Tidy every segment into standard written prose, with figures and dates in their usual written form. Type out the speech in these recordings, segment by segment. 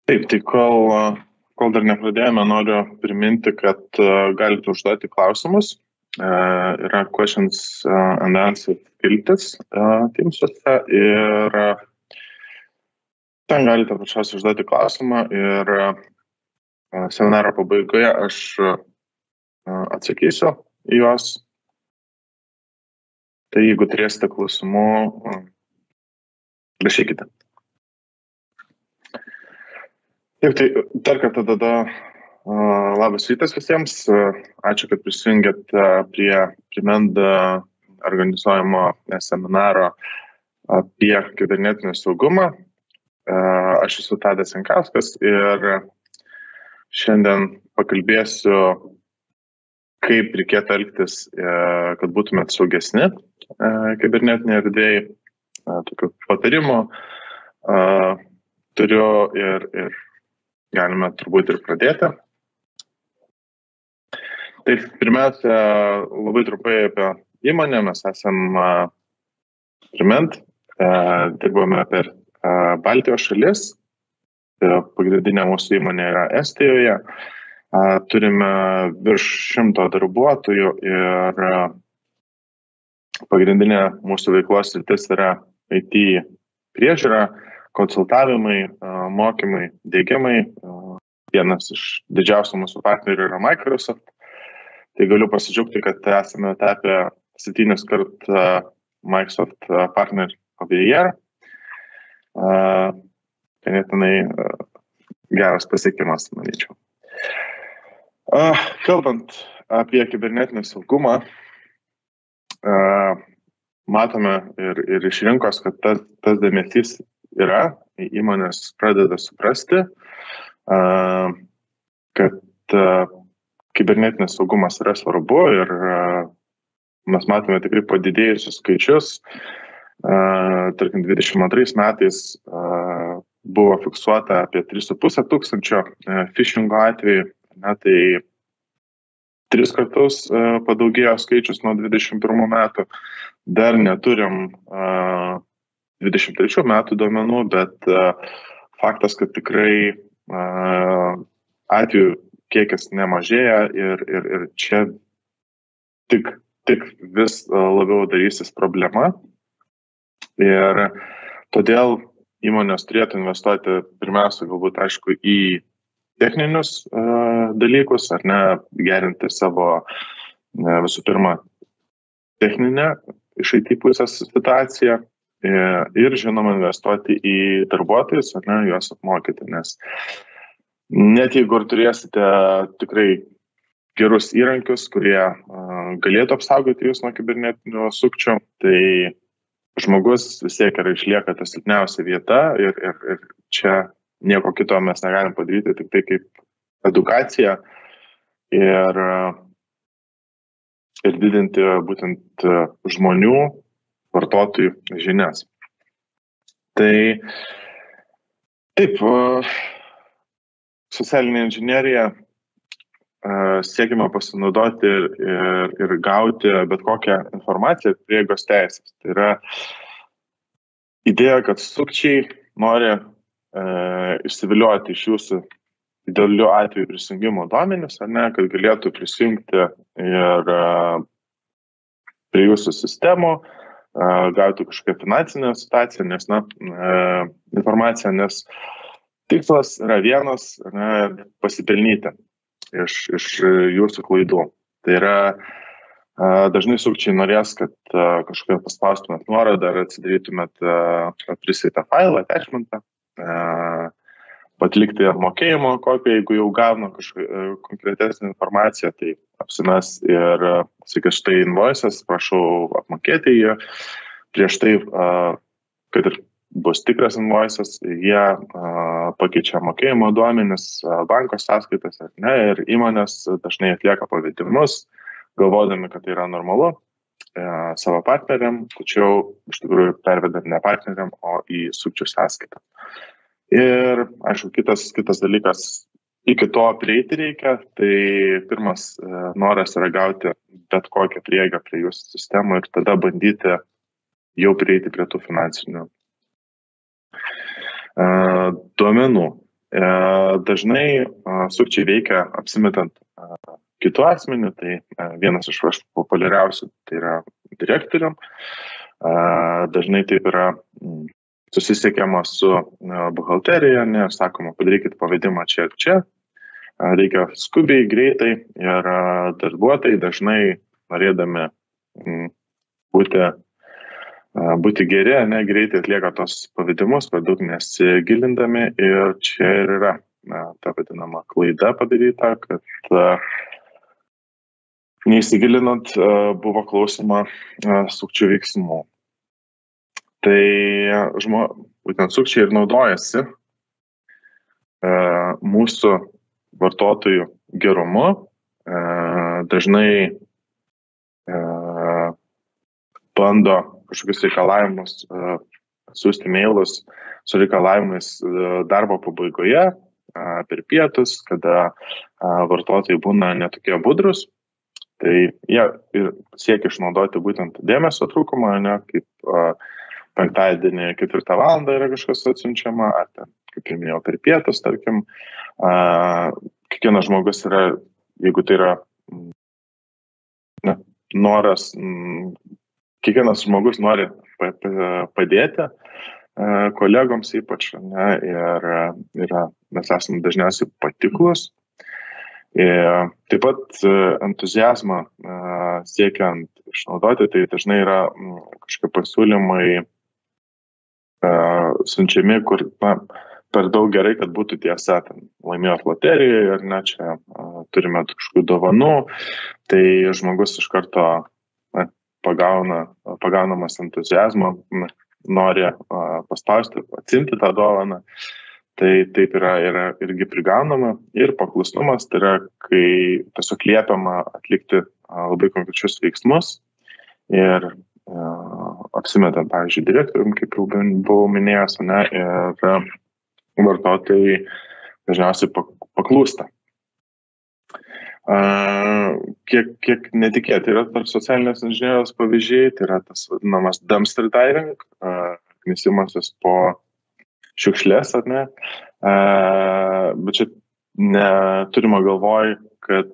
Taip, tai kol dar nepradėjome, noriu priminti, kad galite užduoti klausimus. Yra questions and answers skiltis Teamsuose ir ten galite pačiausiai užduoti klausimą ir seminaro pabaigoje aš atsakysiu į juos. Tai jeigu turėsite klausimų, rašykite. Taip, tai dar kartą tada labas rytas visiems. Ačiū, kad prisijungėt prie Primend organizuojamo seminaro apie kibernetinį saugumą. Aš esu Tadas Jankauskas ir šiandien pakalbėsiu, kaip reikėtų elgtis, kad būtumėt saugesni kibernetinėje erdvėje. Tokių patarimų turiu ir galime turbūt ir pradėti. Tai pirmiausia, labai trumpai apie įmonę. Mes esame Primend, dirbame per Baltijos šalis. Pagrindinė mūsų įmonė yra Estijoje. Turime virš 100 darbuotojų ir pagrindinė mūsų veiklos sritis yra IT priežiūra, konsultavimai, mokymai, diegimai. Vienas iš didžiausių mūsų partnerių yra Microsoft. Tai galiu pasidžiaugti, kad esame tapę 7 kartų Microsoft Partner of the Year. Ganėtinai geras pasiekimas, manyčiau. Kalbant apie kibernetinį saugumą, matome ir iš rinkos, kad tas dėmesys yra, įmonės pradeda suprasti, kad kibernetinis saugumas yra svarbu ir mes matome tikrai padidėjusius skaičius. Tarkim, 22 metais buvo fiksuota apie 3,5 tūkstančio phishingo atvejų, tai 3 kartus padaugėjo skaičius nuo 21 metų. Dar neturim 23 metų duomenų, bet faktas, kad tikrai atvejų kiekis nemažėja ir čia tik vis labiau darysis problema. Ir todėl įmonės turėtų investuoti pirmiausia, galbūt, aišku, į techninius dalykus, ar ne, gerinti savo visų pirma techninę iš IT pusės situaciją ir, žinoma, investuoti į darbuotojus, ar ne, juos apmokyti, nes net jeigu ir turėsite tikrai gerus įrankius, kurie galėtų apsaugoti jūs nuo kibernetinių sukčių, tai žmogus vis tiek išlieka ta silpniausia vieta ir čia nieko kito mes negalim padaryti, tik tai kaip edukacija ir didinti būtent žmonių, vartotojų žinias. Tai taip, socialinė inžinerija siekime pasinaudoti ir gauti bet kokią informaciją prieigos teisės. Tai yra idėja, kad sukčiai nori išsiviliuoti iš jūsų idealiu atveju prisijungimo duomenis, ar ne, kad galėtų prisijungti ir prie jūsų sistemų, gauti kažkokią finansinę situaciją, informaciją, nes tikslas yra vienas, pasipelnyti iš jūsų klaidų. Tai yra dažnai sukčiai norės, kad kažkokią paspaustumėt nuorodą ar atsidarytumėt prisėtą failą, attachmentą, atlikti mokėjimo kopiją, jeigu jau gauna kažkokią konkretesnį informaciją, tai apsimes ir sakys, štai invoices, prašau apmokėti jį. Prieš tai, kad ir bus tikras invoices, jie pakeičia mokėjimo duomenis, banko sąskaitas, ir įmonės dažnai atlieka pavedimus, galvodami, kad tai yra normalu savo partneriam, tačiau iš tikrųjų pervedant ne partneriam, o į sukčių sąskaitą. Ir, aišku, kitas dalykas, iki to prieiti reikia, tai pirmas noras yra gauti bet kokią prieigą prie jūsų sistemų ir tada bandyti jau prieiti prie tų finansinių duomenų. Dažnai sukčiai veikia apsimetant kitų asmenių, tai vienas iš populiariausių tai yra direktorium. Dažnai taip yra susisiekiama su buhalterija, sakoma, padarykit pavedimą čia ir čia, reikia skubiai, greitai ir darbuotojai dažnai norėdami būti geri, greitai atlieka tos pavedimus, per daug nesigilindami ir čia ir yra ta vadinama klaida padaryta, kad neįsigilinant buvo klausoma sukčių veiksmų. Tai būtent sukčiai ir naudojasi mūsų vartotojų gerumu, dažnai bando kažkokius reikalavimus siųsti mailus su reikalavimais darbo pabaigoje, per pietus, kada vartotojai būna netokie budrus, tai jie ir siekia išnaudoti būtent dėmesio trūkumą, kaip penktadienį 4 valandą yra kažkas atsiunčiama, ar ten, kaip ir minėjau, per pietus, tarkim, kiekvienas žmogus yra, jeigu tai yra noras, kiekvienas žmogus nori padėti kolegoms ypač, ir mes esame dažniausiai patiklus. Taip pat entuziazmą siekiant išnaudoti, tai dažnai yra kažkokie pasiūlymai siunčiami, kur per daug gerai, kad būtų tiesa, laimėjot loterijoje ar ne, čia turime kažkokių dovanų, tai žmogus iš karto pagaunamas entuziazmo, nori paspausti, atsimti tą dovaną. Tai taip yra irgi prigaunama ir paklusnumas, tai yra, kai tiesiog liepiama atlikti labai konkrečius veiksmus ir apsimetant, pavyzdžiui, direktorium, kaip jau buvau minėjęs, ir vartotojai dažniausiai paklūsta. Kiek netikėtai yra tarp socialinės inžinierijos pavyzdžiai, tai yra tas vadinamas dumpster diving, knisimasis po šiukšlės, ar ne? Bet čia neturima galvoj, kad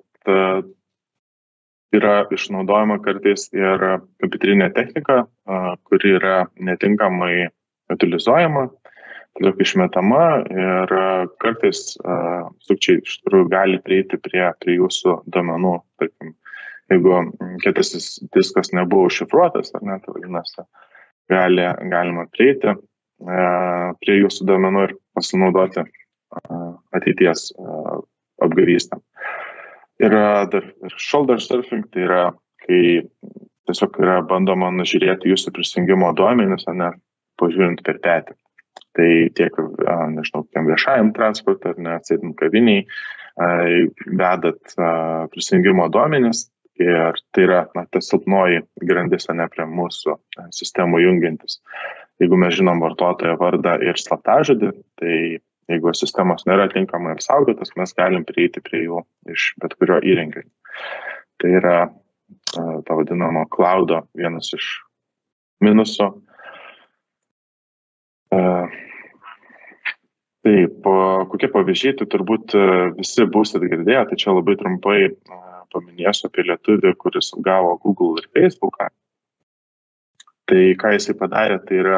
yra išnaudojama kartais ir kompiuterinė technika, kuri yra netinkamai utilizuojama, tiesiog išmetama ir kartais sukčiai iš tikrųjų gali prieiti prie jūsų duomenų. Tarkim, jeigu kietasis diskas nebuvo užšifruotas, ar ne, tai vadinasi, galima prieiti prie jūsų duomenų ir pasinaudoti ateities apgavystę. Yra dar shoulder surfing, tai yra, kai tiesiog yra bandoma nužiūrėti jūsų prisijungimo duomenis, ar ne, pažiūrint per petį. Tai tiek, nežinau, viešajam transportui, ar ne, sėdint kaviniai, vedat prisijungimo duomenis ir tai yra ta silpnoji grandis, ne, prie mūsų sistemų jungiantis. Jeigu mes žinom vartotojo vardą ir slaptažodį, tai jeigu sistemos nėra tinkamai apsaugotas, mes galim prieiti prie jų iš bet kurio įrenginio. Tai yra ta vadinamo cloudo vienas iš minusų. Taip, kokie pavyzdžiai, tai turbūt visi būsite girdėję, tai čia labai trumpai paminėsiu apie lietuvį, kuris gavo Google ir Facebooką. Tai ką jisai padarė, tai yra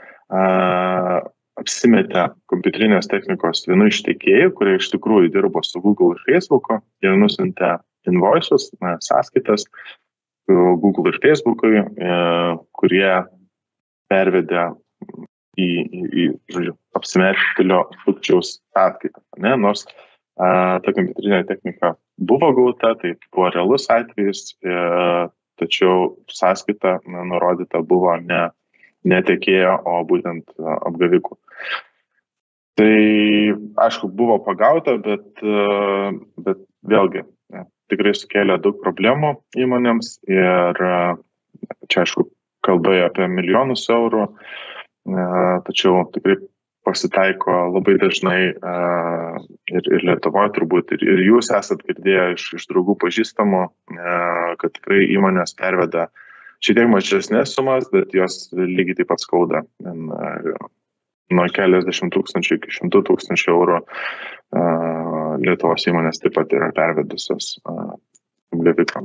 apsimetė kompiuterinės technikos vienu iš tiekėjų, kurie iš tikrųjų dirbo su Google ir Facebooku, ir nusintė invoices, sąskaitas Google ir Facebookui, kurie pervedė į apsimetėlio sukčiaus sąskaitą. Nors ta kompiuterinė technika buvo gauta, tai buvo realus atvejis, tačiau sąskaita nurodyta buvo ne tiekėjo, o būtent apgavikų. Tai, aišku, buvo pagauta, bet vėlgi tikrai sukėlė daug problemų įmonėms ir čia, aišku, kalba apie milijonus eurų, tačiau tikrai pasitaiko labai dažnai ir Lietuvoje turbūt, ir jūs esat girdėję iš draugų pažįstamų, kad tikrai įmonės perveda šiek tiek mažesnės sumas, bet jos lygiai taip pat skauda nuo keliasdešimt tūkstančių iki 100 tūkstančių eurų Lietuvos įmonės taip pat yra pervedusios Blivikam.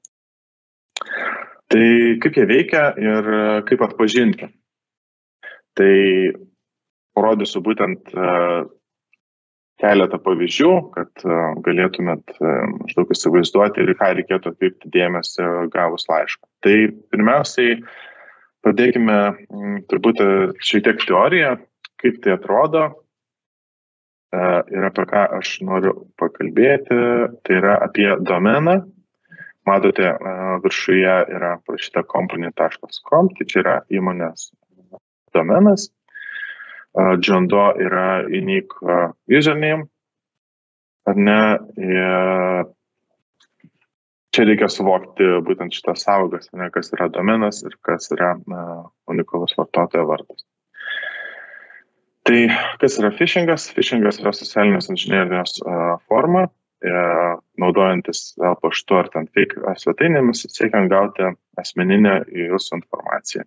Tai kaip jie veikia ir kaip atpažinti? Tai parodysiu būtent keletą pavyzdžių, kad galėtumėt maždaug įsivaizduoti ir ką reikėtų atkreipti dėmesį gavus laišką. Tai pirmiausiai pradėkime turbūt šiek tiek teoriją, kaip tai atrodo ir apie ką aš noriu pakalbėti. Tai yra apie domeną. Matote, viršuje yra parašyta company.com, tai čia yra įmonės domenas. John Doe yra unique username, ar ne? Čia reikia suvokti būtent šitas sąvokas, ne, kas yra domenas ir kas yra unikalus vartotojo vardas. Tai kas yra phishingas? Phishingas yra socialinės inžinerijos forma, naudojantis paštu ar ten fake svetainėmis, siekiant gauti asmeninę jūsų informaciją.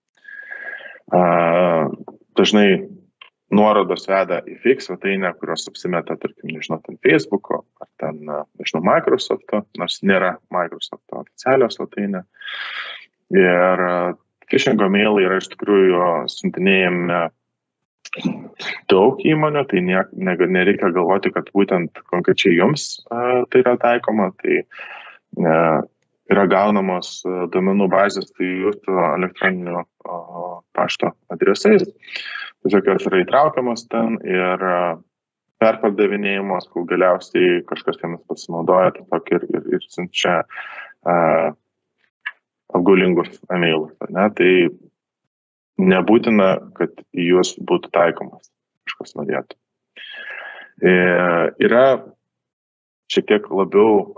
Dažnai nuorodos veda į fake svetainę, kurios apsimeta, tarkim, nežinau, ten Facebook'o ar ten, nežinau, Microsoft'o, nors nėra Microsoft'o oficialios svetainė. Ir phishingo mailai yra iš tikrųjų siuntinėjami daug įmonių, tai nereikia galvoti, kad būtent konkrečiai jums tai yra taikoma, tai yra gaunamos duomenų bazės, tai jūsų elektroninių pašto adresais, tiesiog jos yra įtraukiamas ten ir perpardavinėjimas, kol galiausiai kažkas jomis pasinaudoja, tiesiog ir siunčia apgaulingus emailus, ne? Tai nebūtina, kad į juos būtų taikomas kažkas norėtų. Yra šiek tiek labiau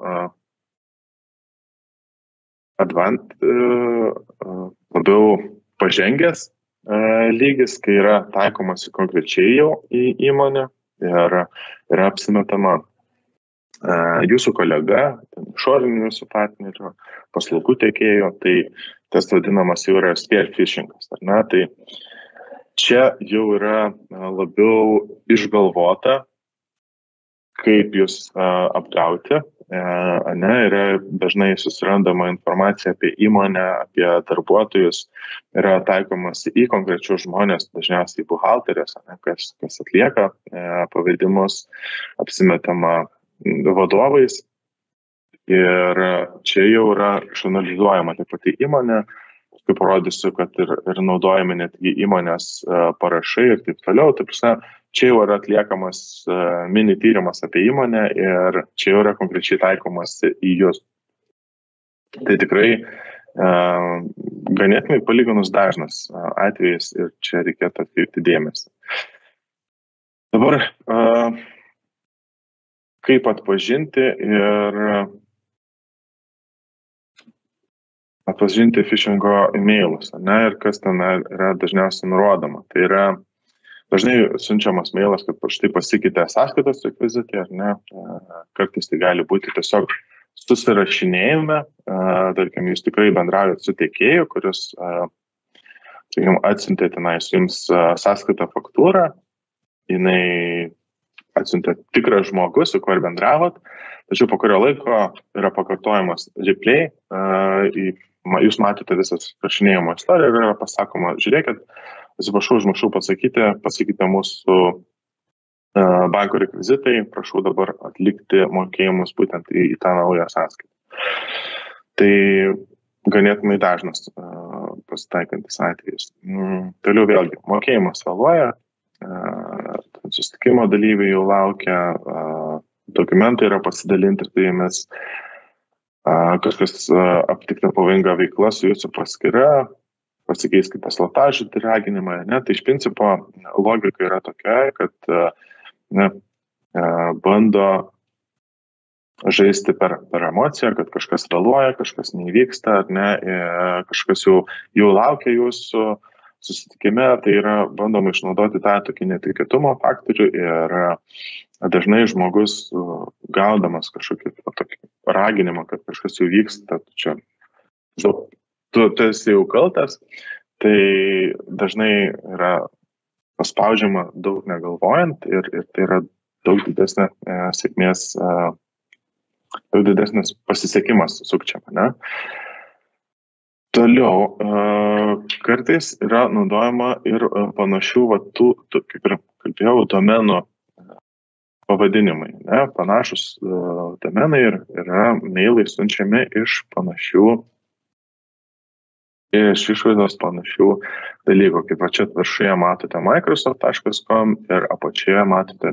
labiau pažengęs lygis, kai yra taikomasi konkrečiai jau į įmonę ir yra apsimetama jūsų kolega, išorinių jūsų partnerių, paslaugų tiekėjo, tai tas vadinamas jau yra spear phishingas, ar ne? Tai čia jau yra labiau išgalvota, kaip jūs apgauti, ne? Yra dažnai susirandama informacija apie įmonę, apie darbuotojus, yra taikomas į konkrečius žmonės, dažniausiai buhalterės, kas atlieka pavedimus, apsimetama vadovais. Ir čia jau yra išanalizuojama taip pati įmonė, kaip parodysiu, kad ir naudojami netgi įmonės parašai ir taip toliau. Taip, čia jau yra atliekamas mini tyrimas apie įmonę ir čia jau yra konkrečiai taikomas į jūs. Tai tikrai ganėtinai palyginus dažnas atvejis ir čia reikėtų atkreipti dėmesį. Dabar kaip atpažinti ir atpažinti phishingo emailus, ne, ir kas ten yra dažniausiai nurodoma. Tai yra dažnai siunčiamas mailas, kad štai pasikeitė sąskaitos rekvizitai, ar ne, kartais tai gali būti tiesiog susirašinėjime, tarkim, jūs tikrai bendraujat su tiekėju, kuris, atsiuntė tenais jums sąskaitą faktūrą, jinai atsiuntė tikras žmogus, su kuo ir bendravot, tačiau po kurio laiko yra pakartojamas replay, jūs matote visą rašinėjimo istoriją ir yra pasakoma, žiūrėkit, atsiprašau, užmiršau pasakyti mūsų banko rekvizitai, prašau dabar atlikti mokėjimus būtent į tą naują sąskaitą. Tai ganėtinai dažnas pasitaikantis atvejis. Toliau vėlgi, mokėjimas vėluoja, susitikimo dalyviai jau laukia, dokumentai yra pasidalinti su jumis, kažkas aptikta pavojinga veikla su jūsų paskyra, pasikeiskite slaptažodį raginimą, ne? Tai iš principo logika yra tokia, kad bando žaisti per emociją, kad kažkas vėluoja, kažkas neįvyksta, ar ne, kažkas jau laukia jūsų susitikime, tai yra bandoma išnaudoti tą tokį netikėtumo faktorių ir dažnai žmogus gaudamas kažkokį tokį raginimą, kad kažkas jau vyksta, tu esi jau kaltas, tai dažnai yra paspaudžiama daug negalvojant ir tai yra daug didesnė sėkmės, daug didesnis pasisekimas sukčiam, ne? Toliau, kartais yra naudojama ir panašių, kaip ir kalbėjau, domenų pavadinimai, ne? Panašus domenai ir yra mailai siunčiami iš panašių, iš išvaizdos panašių dalykų. Kaip čia viršuje matote microsoft.com ir apačioje matote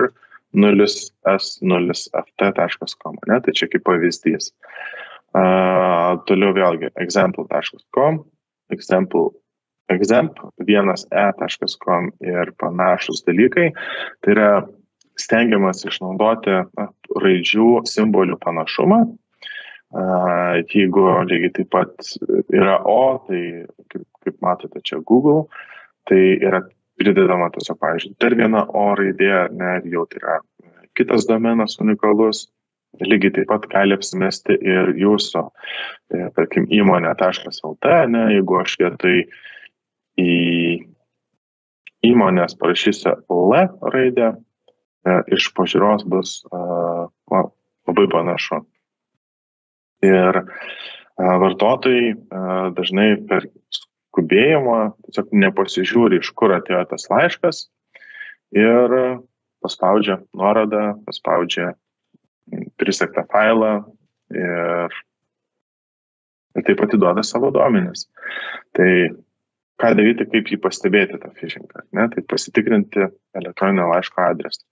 micr0s0ft.com, ne? Tai čia kaip pavyzdys. Toliau vėlgi example.com, example1e.com ir panašus dalykai. Tai yra stengiamas išnaudoti raidžių simbolių panašumą. Jeigu lygiai taip pat yra O, tai kaip matote čia Google, tai yra pridedama tiesiog, pavyzdžiui, dar viena O raidė, ne, jau tai yra kitas domenas unikalus. Lygiai taip pat gali apsimesti ir jūsų, tarkim, įmonė.lt, ne, jeigu aš vietoj į įmonės parašysiu L raidę, iš pažiūros bus labai panašu. Ir vartotojai dažnai per skubėjimą tiesiog nepasižiūri, iš kur atėjo tas laiškas ir paspaudžia nuorodą, paspaudžia prisektą failą ir taip atiduoda savo duomenis. Tai ką daryti, kaip jį pastebėti tą phishingą, ne? Tai pasitikrinti elektroninio laiško adresą.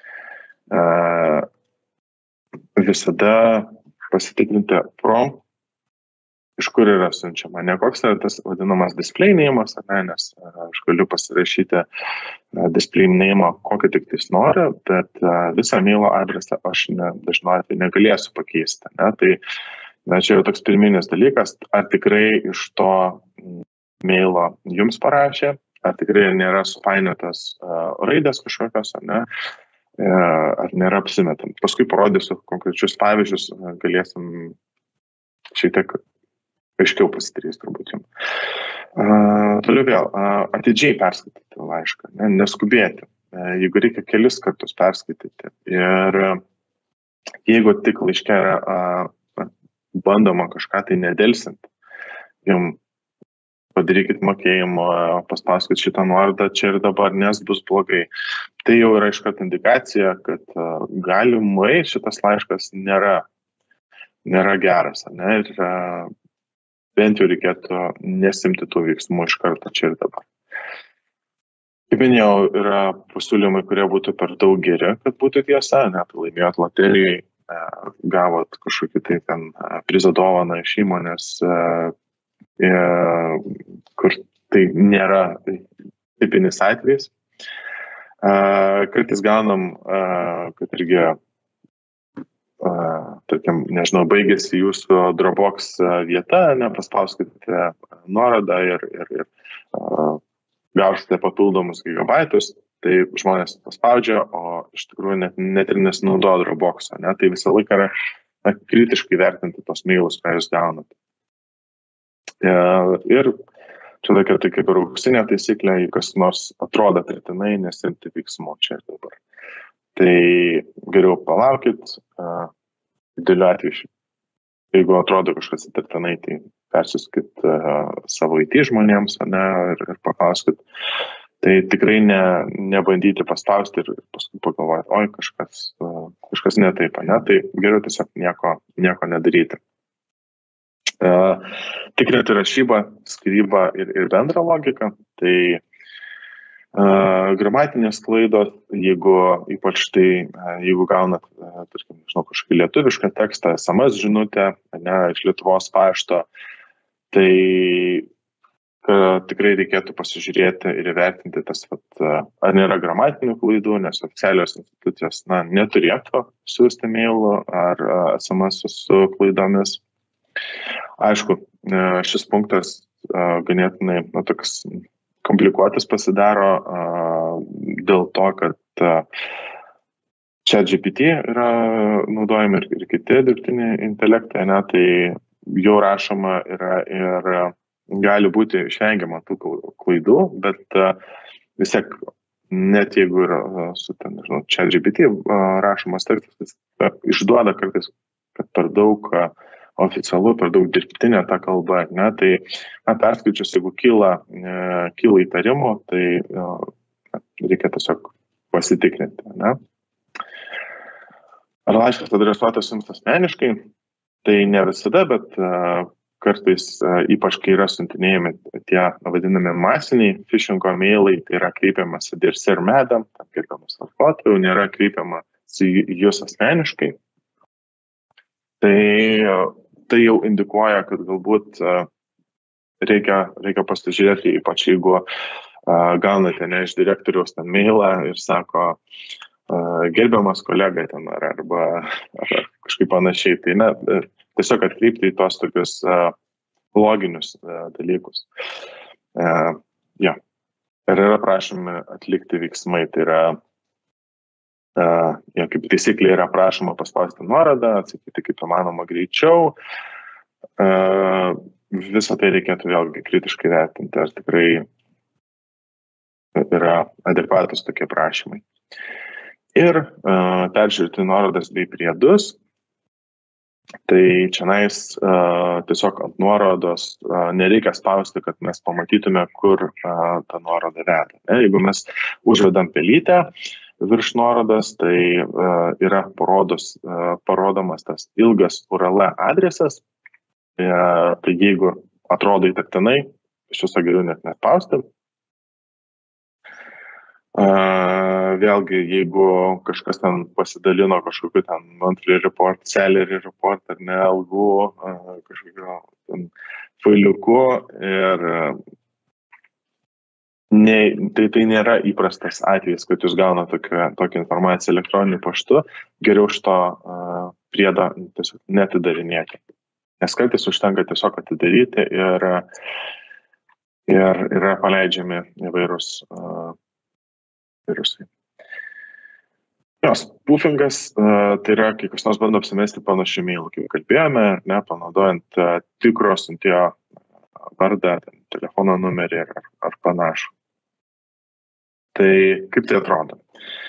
Visada pasitikrinti from, iš kur yra siunčiama. Ne koks yra tas vadinamas display name'as, nes aš galiu pasirašyti display name'ą, kokį tik tais noriu, bet visą mailo adresą aš dažnu atveju negalėsiu pakeisti. Ne? Tai čia jau toks pirminis dalykas, ar tikrai iš to mailo jums parašė, ar tikrai nėra supainiotas raidės kažkokios, ne? Ar nėra apsimetant. Paskui parodysiu konkrečius pavyzdžius, galėsim šiek tiek aiškiau pasidarys turbūt jums. Toliau vėl, atidžiai perskaityti laišką, ne? Neskubėti. Jeigu reikia kelis kartus perskaityti ir jeigu tik laiške yra bandoma kažką tai nedelsint, jums padarykit mokėjimo, paspauskit šitą nuorodą čia ir dabar, nes bus blogai. Tai jau yra iškart indikacija, kad galimai šitas laiškas nėra geras, ne? Ir bent jau reikėtų nesimti tų veiksmų iš karto čia ir dabar. Kaip minėjau, yra pasiūlymai, kurie būtų per daug geri, kad būtų tiesa, net laimėjot loterijai, gavot kažkokį tai ten prizo dovaną iš įmonės, kur tai nėra tipinis atvejis. Kartais gaunam, kad irgi, tarkim, nežinau, baigėsi jūsų Dropbox vieta, paspauskite nuorodą ir gausite papildomus gigabaitus, tai žmonės paspaudžia, o iš tikrųjų net ir nesinaudoja Dropbox'o, ne? Tai visą laiką yra kritiškai vertinti tos mailus, ką jūs gaunate. Ir čia tokia tai kaip ir auksinė taisyklė, jei kas nors atrodo tartinai, nesimti veiksmų čia ir dabar. Tai geriau palaukit, dideliu atveju. Jeigu atrodo kažkas tartinai, tai persiuskit savo IT žmonėms, ne, ir paklauskit. Tai tikrai nebandyti paspausti ir paskui pagalvoti, oi, kažkas ne taip, ne, tai geriau tiesiog nieko nedaryti. Tikrinti rašybą, skyrybą ir bendrą logiką. Tai gramatinės klaidos, ypač tai, jeigu gaunat, tarkim, kažkokį lietuvišką tekstą, SMS žinutę, ne, iš Lietuvos pašto, tai tikrai reikėtų pasižiūrėti ir įvertinti tas, ar nėra gramatinių klaidų, nes oficialios institucijos neturėtų siųsti mailų ar SMS su klaidomis. Aišku, šis punktas ganėtinai toks komplikuotas pasidaro dėl to, kad ChatGPT yra naudojami ir kiti dirbtiniai intelektai, ne, tai jau rašoma yra ir gali būti išvengiama tų klaidų, bet vis tiek, net jeigu yra su ten, nežinau, ChatGPT rašomas tekstas, išduoda kartais, kad per daug oficialu, per daug dirbtinė ta kalba, ne, tai perskaičius, jeigu kyla įtarimų, tai reikia tiesiog pasitikrinti, ne. Ar laiškas adresuotas jums asmeniškai? Tai ne visada, bet kartais, ypač kai yra siuntinėjami tie vadinami masiniai phishingo mailai, tai yra kreipiamasi ir Sir Madam, gerbiamas vartotojų, nėra kreipiamasi jūs asmeniškai. Tai jau indikuoja, kad galbūt reikia pasižiūrėti, ypač jeigu gaunate ne iš direktoriaus ten mailą ir sako, gerbiamas kolega ten arba kažkaip panašiai, tai ne, tiesiog atkreipti į tos tokius loginius dalykus. Ja. Ir yra prašomi atlikti veiksmai, tai yra, kaip taisyklė yra prašoma paspausti nuorodą, atsakyti kaip įmanoma greičiau. Visą tai reikėtų vėlgi kritiškai vertinti, ar tikrai yra adekvatus tokie prašymai. Ir peržiūrėti nuorodas bei priedus. Tai čionais tiesiog ant nuorodos nereikia spausti, kad mes pamatytume, kur ta nuoroda veda. Jeigu mes užvedam pelytę virš nuorodas, tai yra parodomas tas ilgas URL adresas. Tai jeigu atrodo įtartinai, iš viso geriau net nespausti. Vėlgi, jeigu kažkas ten pasidalino kažkokiu ten monthly report, salary report ar ne algų, kažkokiu ten failiuku ir tai nėra įprastas atvejis, kad jūs gauna tokią informaciją elektroniniu paštu, geriau šito priedo tiesiog netidarinėti. Nes kartais užtenka tiesiog atidaryti ir yra paleidžiami įvairūs virusai. Spoofingas tai yra, kai kas nors bando apsimesti panašių mailų, kaip kalbėjome, ne, panaudojant tikro siuntėjo vardą, telefono numerį ar panašų. Tai kaip tai atrodo?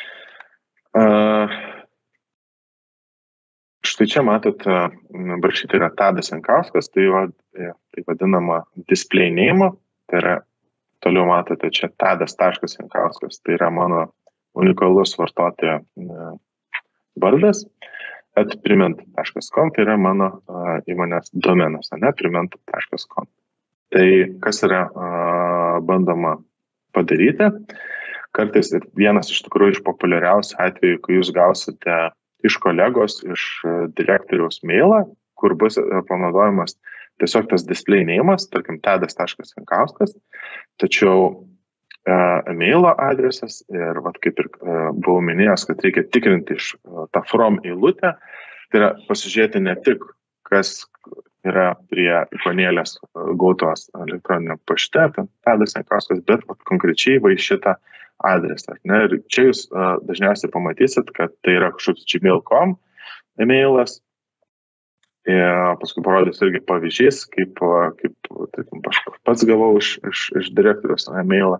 Štai čia matot, brašyti yra Tadas Jankauskas, tai vadinama display name, tai yra toliau matote čia tadas.jankauskas, tai yra mano unikalus vartotojo vardas, priment.com, tai yra mano įmonės domenas, priment.com. Tai kas yra bandoma padaryti? Kartais ir vienas iš tikrųjų iš populiariausių atvejų, kai jūs gausite iš kolegos, iš direktoriaus mailą, kur bus panaudojamas tiesiog tas display name'as, tarkim, tadas.jankauskas, tačiau mailo adresas ir kaip ir buvau minėjęs, kad reikia tikrinti iš tą from eilutę, tai yra pasižiūrėti ne tik, kas yra prie ikonėlės gautos elektroninio pašte, Tadas Jankauskas, bet konkrečiai va šitą adresą. Ne? Ir čia jūs dažniausiai pamatysit, kad tai yra kažkoks gmail.com emailas. Paskui parodys irgi pavyzdžiais, kaip tarkim, pats gavau iš direktoriaus emailą,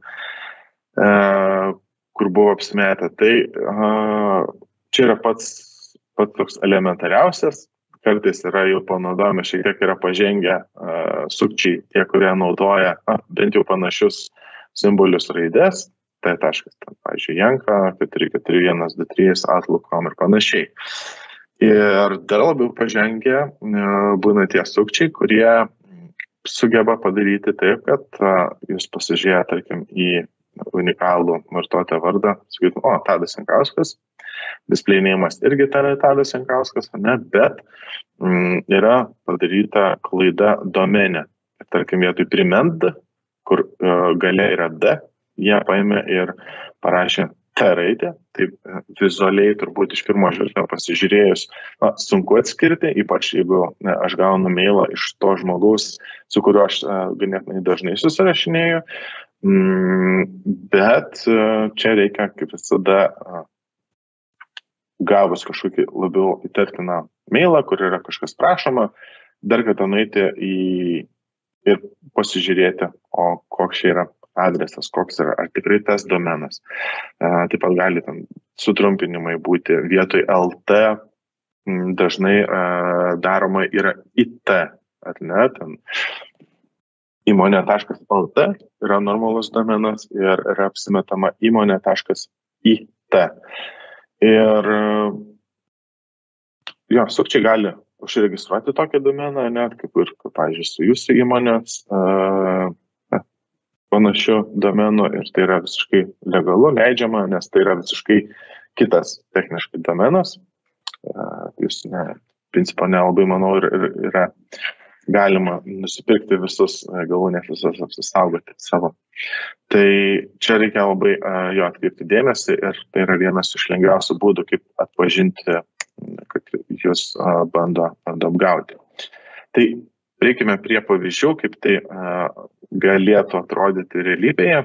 kur buvo apsimetę. Tai čia yra pats toks elementariausias, kartais yra jau panaudojami, šiek tiek yra pažengę sukčiai, tie, kurie naudoja bent jau panašius simbolius raidės, tai taškas, pavyzdžiui, Janka, 44123, Outlook.com ir panašiai. Ir dar labiau pažengę būna tie sukčiai, kurie sugeba padaryti taip, kad jūs pasižiūrėję, tarkim, į unikalų vartotojo vardą, sakytum, Tadas Jankauskas, display name'as irgi Tadas Jankauskas, ne, bet yra padaryta klaida domene. Tarkim, vietoj priment, kur gale yra D, jie paėmė ir parašė T raidę, taip vizualiai turbūt iš pirmo žvilgsnio pasižiūrėjus sunku atskirti, ypač jeigu aš gaunu mailą iš to žmogaus, su kuriuo aš ganėtinai dažnai susirašinėju, bet čia reikia, kaip visada, gavus kažkokį labiau įtartiną mailą, kur yra kažkas prašoma, dar kartą nueiti ir pasižiūrėti, koks čia yra adresas, koks yra, ar tikrai tas domenas. Taip pat gali ten sutrumpinimai būti vietoj LT, dažnai daroma yra IT, ar ne, ten įmonė.lt yra normalus domenas ir yra apsimetama įmonė.it. Ir jo, sukčiai gali užregistruoti tokį domeną, net kaip ir, pavyzdžiui, su jūsų įmonės panašiu domenu, ir tai yra visiškai legalu, leidžiama, nes tai yra visiškai kitas techniškai domenas. Jūs, principo, nelabai, manau, ir yra galima nusipirkti visus, galūnės visus apsisaugoti savo. Tai čia reikia labai jo atkreipti dėmesį, ir tai yra vienas iš lengviausių būdų, kaip atpažinti, kad jūs bando apgauti. Tai reikime prie pavyzdžių, kaip tai galėtų atrodyti realybėje.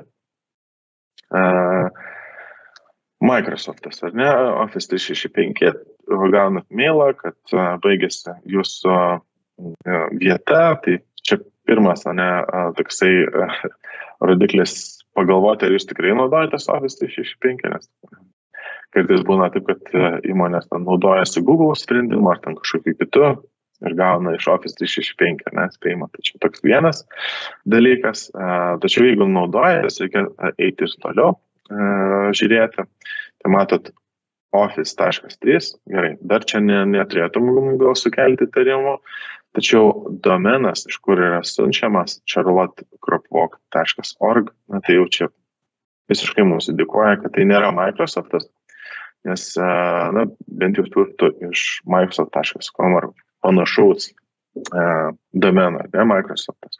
Microsoftas, ar ne, Office 365, gaunat mailą, kad baigėsi jūsų vieta, tai čia pirmas, toksai rodiklis pagalvoti, ar jūs tikrai naudojatės Office 365, nes kartais būna taip, kad įmonės naudojasi Google sprendimu ar ten kažkokiu kitu ir gauna iš Office 365, spėjimą. Tai čia toks vienas dalykas. Tačiau jeigu naudojatės, reikia eiti ir toliau žiūrėti. Tai matot, Office.3, gerai, dar čia neturėtum gal sukelti įtarimų, tačiau domenas, iš kur yra siunčiamas, charlotte.org, tai jau čia visiškai mums indikuoja, kad tai nėra Microsoftas, nes bent jau turtų iš Microsoft.com ar panašaus domeno, ne Microsoftas.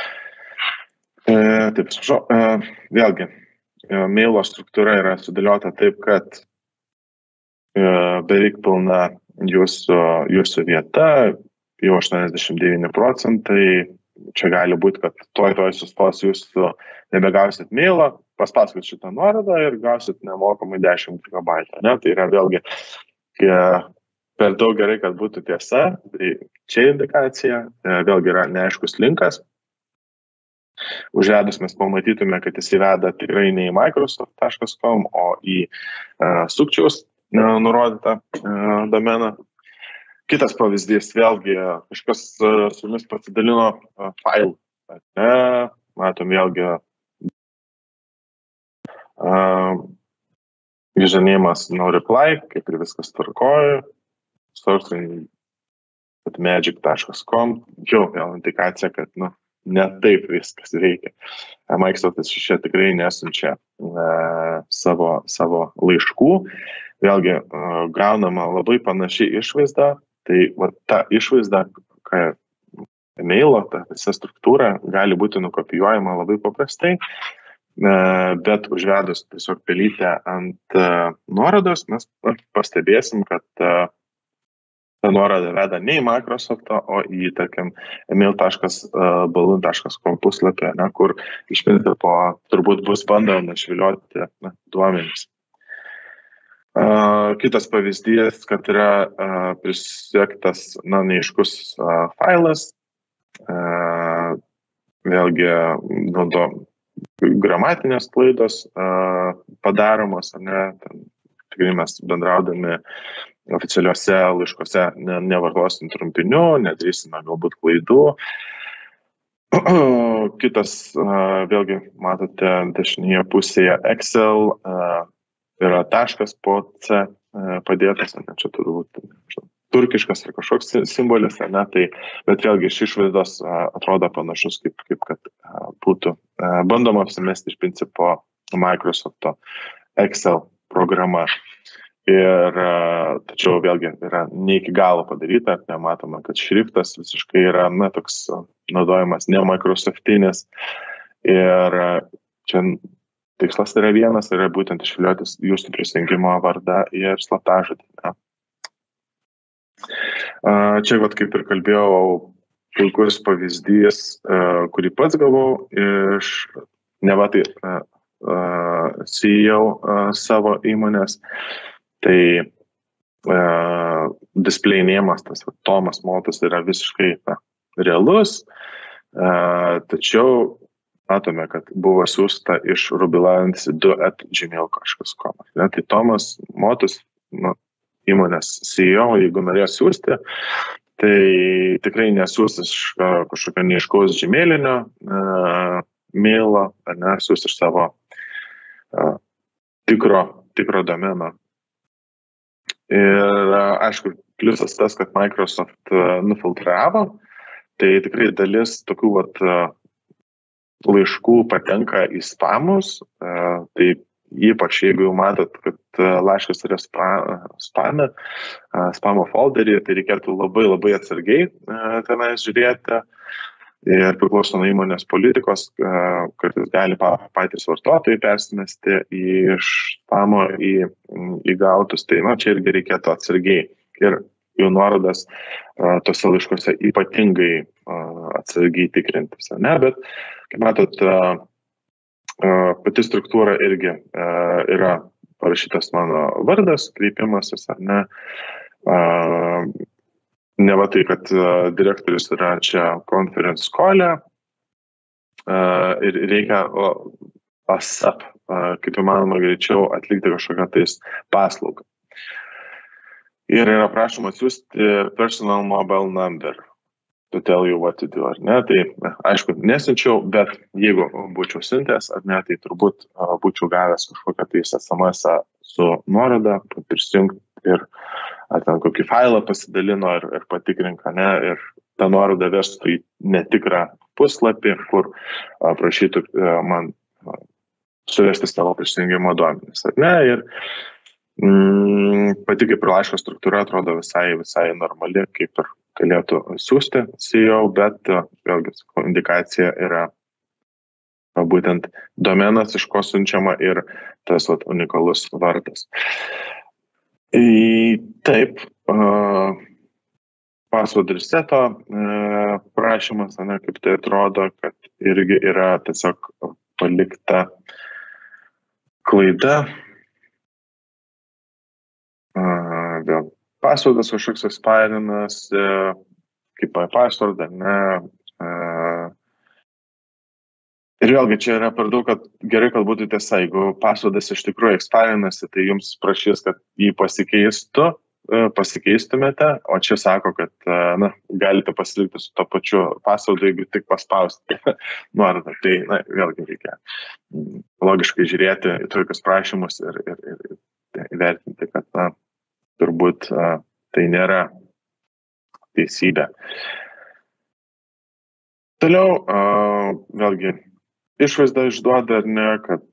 Taip, vėlgi, mailo struktūra yra sudėliota taip, kad beveik pilna jūsų vieta, jau 89%, čia gali būti, kad toj sustos jūsų nebegausit mailą, paspaskit šitą nuorodą ir gausit nemokamai 10 GB. Ne? Tai yra vėlgi per daug gerai, kad būtų tiesa, tai čia indikacija, vėlgi yra neaiškus linkas. Užvedus mes pamatytume, kad jis įveda tikrai ne į microsoft.com, o į sukčiaus nurodytą domeną. Kitas pavyzdys, vėlgi, kažkas su jumis pasidalino failų. Matom vėlgi usernėjimas no reply, kaip ir viskas tvarkoja, sourcing.magic.com, jau vėl indikacija, kad ne taip viskas veikia. Microsoftas čia tikrai nesunčia savo laiškų. Vėlgi, gaunama labai panaši išvaizda, tai ta išvaizda, mailo, ta visa struktūra gali būti nukopijuojama labai paprastai, bet užvedus tiesiog pelytę ant nuorodos, mes pastebėsim, kad ta nuoroda veda ne į Microsoftą, o į, tarkim, email.balloon.com puslapį, kur iš principo turbūt bus bandoma išvilioti duomenys. Kitas pavyzdys, kad yra prisiektas neaiškus failas, vėlgi gramatinės klaidos padaromos, tikrai mes bendraudami oficialiuose laiškuose nevartosim trumpinių, nedarysime galbūt klaidų. Kitas, vėlgi, matote dešinėje pusėje Excel, yra taškas po C padėtas, čia turbūt turkiškas ar kažkoks simbolis, bet vėlgi iš išvaizdos atrodo panašus, kaip kad būtų bandoma apsimesti iš principo Microsofto Excel programa. Ir tačiau vėlgi yra ne iki galo padaryta, matome, kad šriftas visiškai yra toks naudojamas ne Microsoftinis. Ir čia tikslas yra vienas, yra būtent išvilioti jūsų prisijungimo vardą ir slaptažodį. Čia, kaip ir kalbėjau, puikus pavyzdys, kurį pats gavau iš CEO savo įmonės. Tai display name'as, tas Tomas Motas yra visiškai realus, tačiau matome, kad buvo siūsta iš rubilansi2@gmail.com. Tai Tomas Motus, įmonės CEO, jeigu norės siūsti, tai tikrai nesiūs iš kažkokio neiškaus gmailinio mailo, ar nesiūs iš savo tikro domeno. Ir aišku, pliusas tas, kad Microsoft nufiltravo, tai tikrai dalis tokių laiškų patenka į spamus, tai ypač jeigu jau matot, kad laiškas yra spamo folderį, tai reikėtų labai labai atsargiai tenais žiūrėti ir priklauso nuo įmonės politikos, kartais gali patys vartotojai persimesti iš spamo į gautus, tai čia irgi reikėtų atsargiai ir jų nuorodas tose laiškose ypatingai atsargiai tikrintis, ne, bet kaip matot, pati struktūra irgi yra parašytas mano vardas, kreipimasis, ar ne. Ne va tai, kad direktorius yra čia conference call'e ir reikia ASAP, kaip įmanoma greičiau atlikti kažkokią tais paslaugą. Ir yra prašoma siūsti personal mobile number to tell you what to do, ar ne. Tai, aišku, nesinčiau, bet jeigu būčiau siuntęs, ar ne, tai turbūt būčiau gavęs kažkokią tai SMS su nuoroda, prisijungti ir ten kokį failą pasidalino ir patikrink, ne, ir ta nuoroda vestų į netikrą puslapį, kur prašytų man suvesti savo prisijungimo duomenis, ar ne. Ir pati kaip ir laiško struktūra atrodo visai normali, kaip ir galėtų siūsti CEO, bet vėlgi indikacija yra būtent domenas, iš ko siunčiama ir tas unikalus vardas. Taip, password reseto prašymas, ne, kaip tai atrodo, kad irgi yra tiesiog palikta klaida. Vėl passwordas kažkoks ekspirinas, kaip password, ne. Ir vėlgi čia yra per daug, kad gerai, kad būtų tiesa, jeigu passwordas iš tikrųjų ekspirinasi, tai jums prašys, kad jį pasikeistumėte, o čia sako, kad galite pasilikti su to pačiu passwordu, jeigu tik paspausite nuorodą. Tai vėlgi reikia logiškai žiūrėti į tokius prašymus ir įvertinti, kad turbūt tai nėra teisybė. Toliau, vėlgi, išvaizdą išduoda, ar ne, kad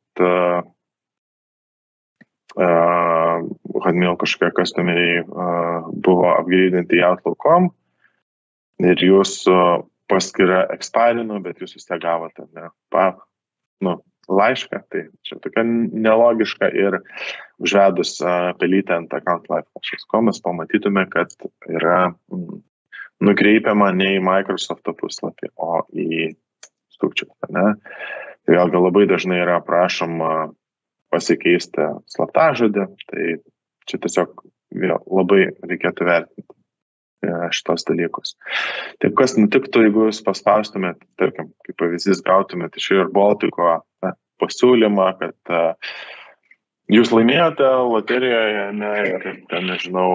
Hotmail kažkokie customeriai buvo upgrade'inti į Outlook.com ir jūsų paskyra ekspirino, bet jūs vis tiek gavote laišką, tai čia tokia nelogiška ir užvedus pelytę ant accountlife.com mes pamatytume, kad yra nukreipiama ne į Microsoft puslapį, o į sukčius, ne? Tai vėlgi labai dažnai yra prašoma pasikeisti slaptažodį, tai čia tiesiog labai reikėtų vertinti šitos dalykus. Taip, kas nutiktų, jeigu jūs paspaustumėt, tarkim, kaip pavyzdys gautumėt iš Air Baltico pasiūlymą, kad jūs laimėjote loterijoje, ne, ir ten, nežinau,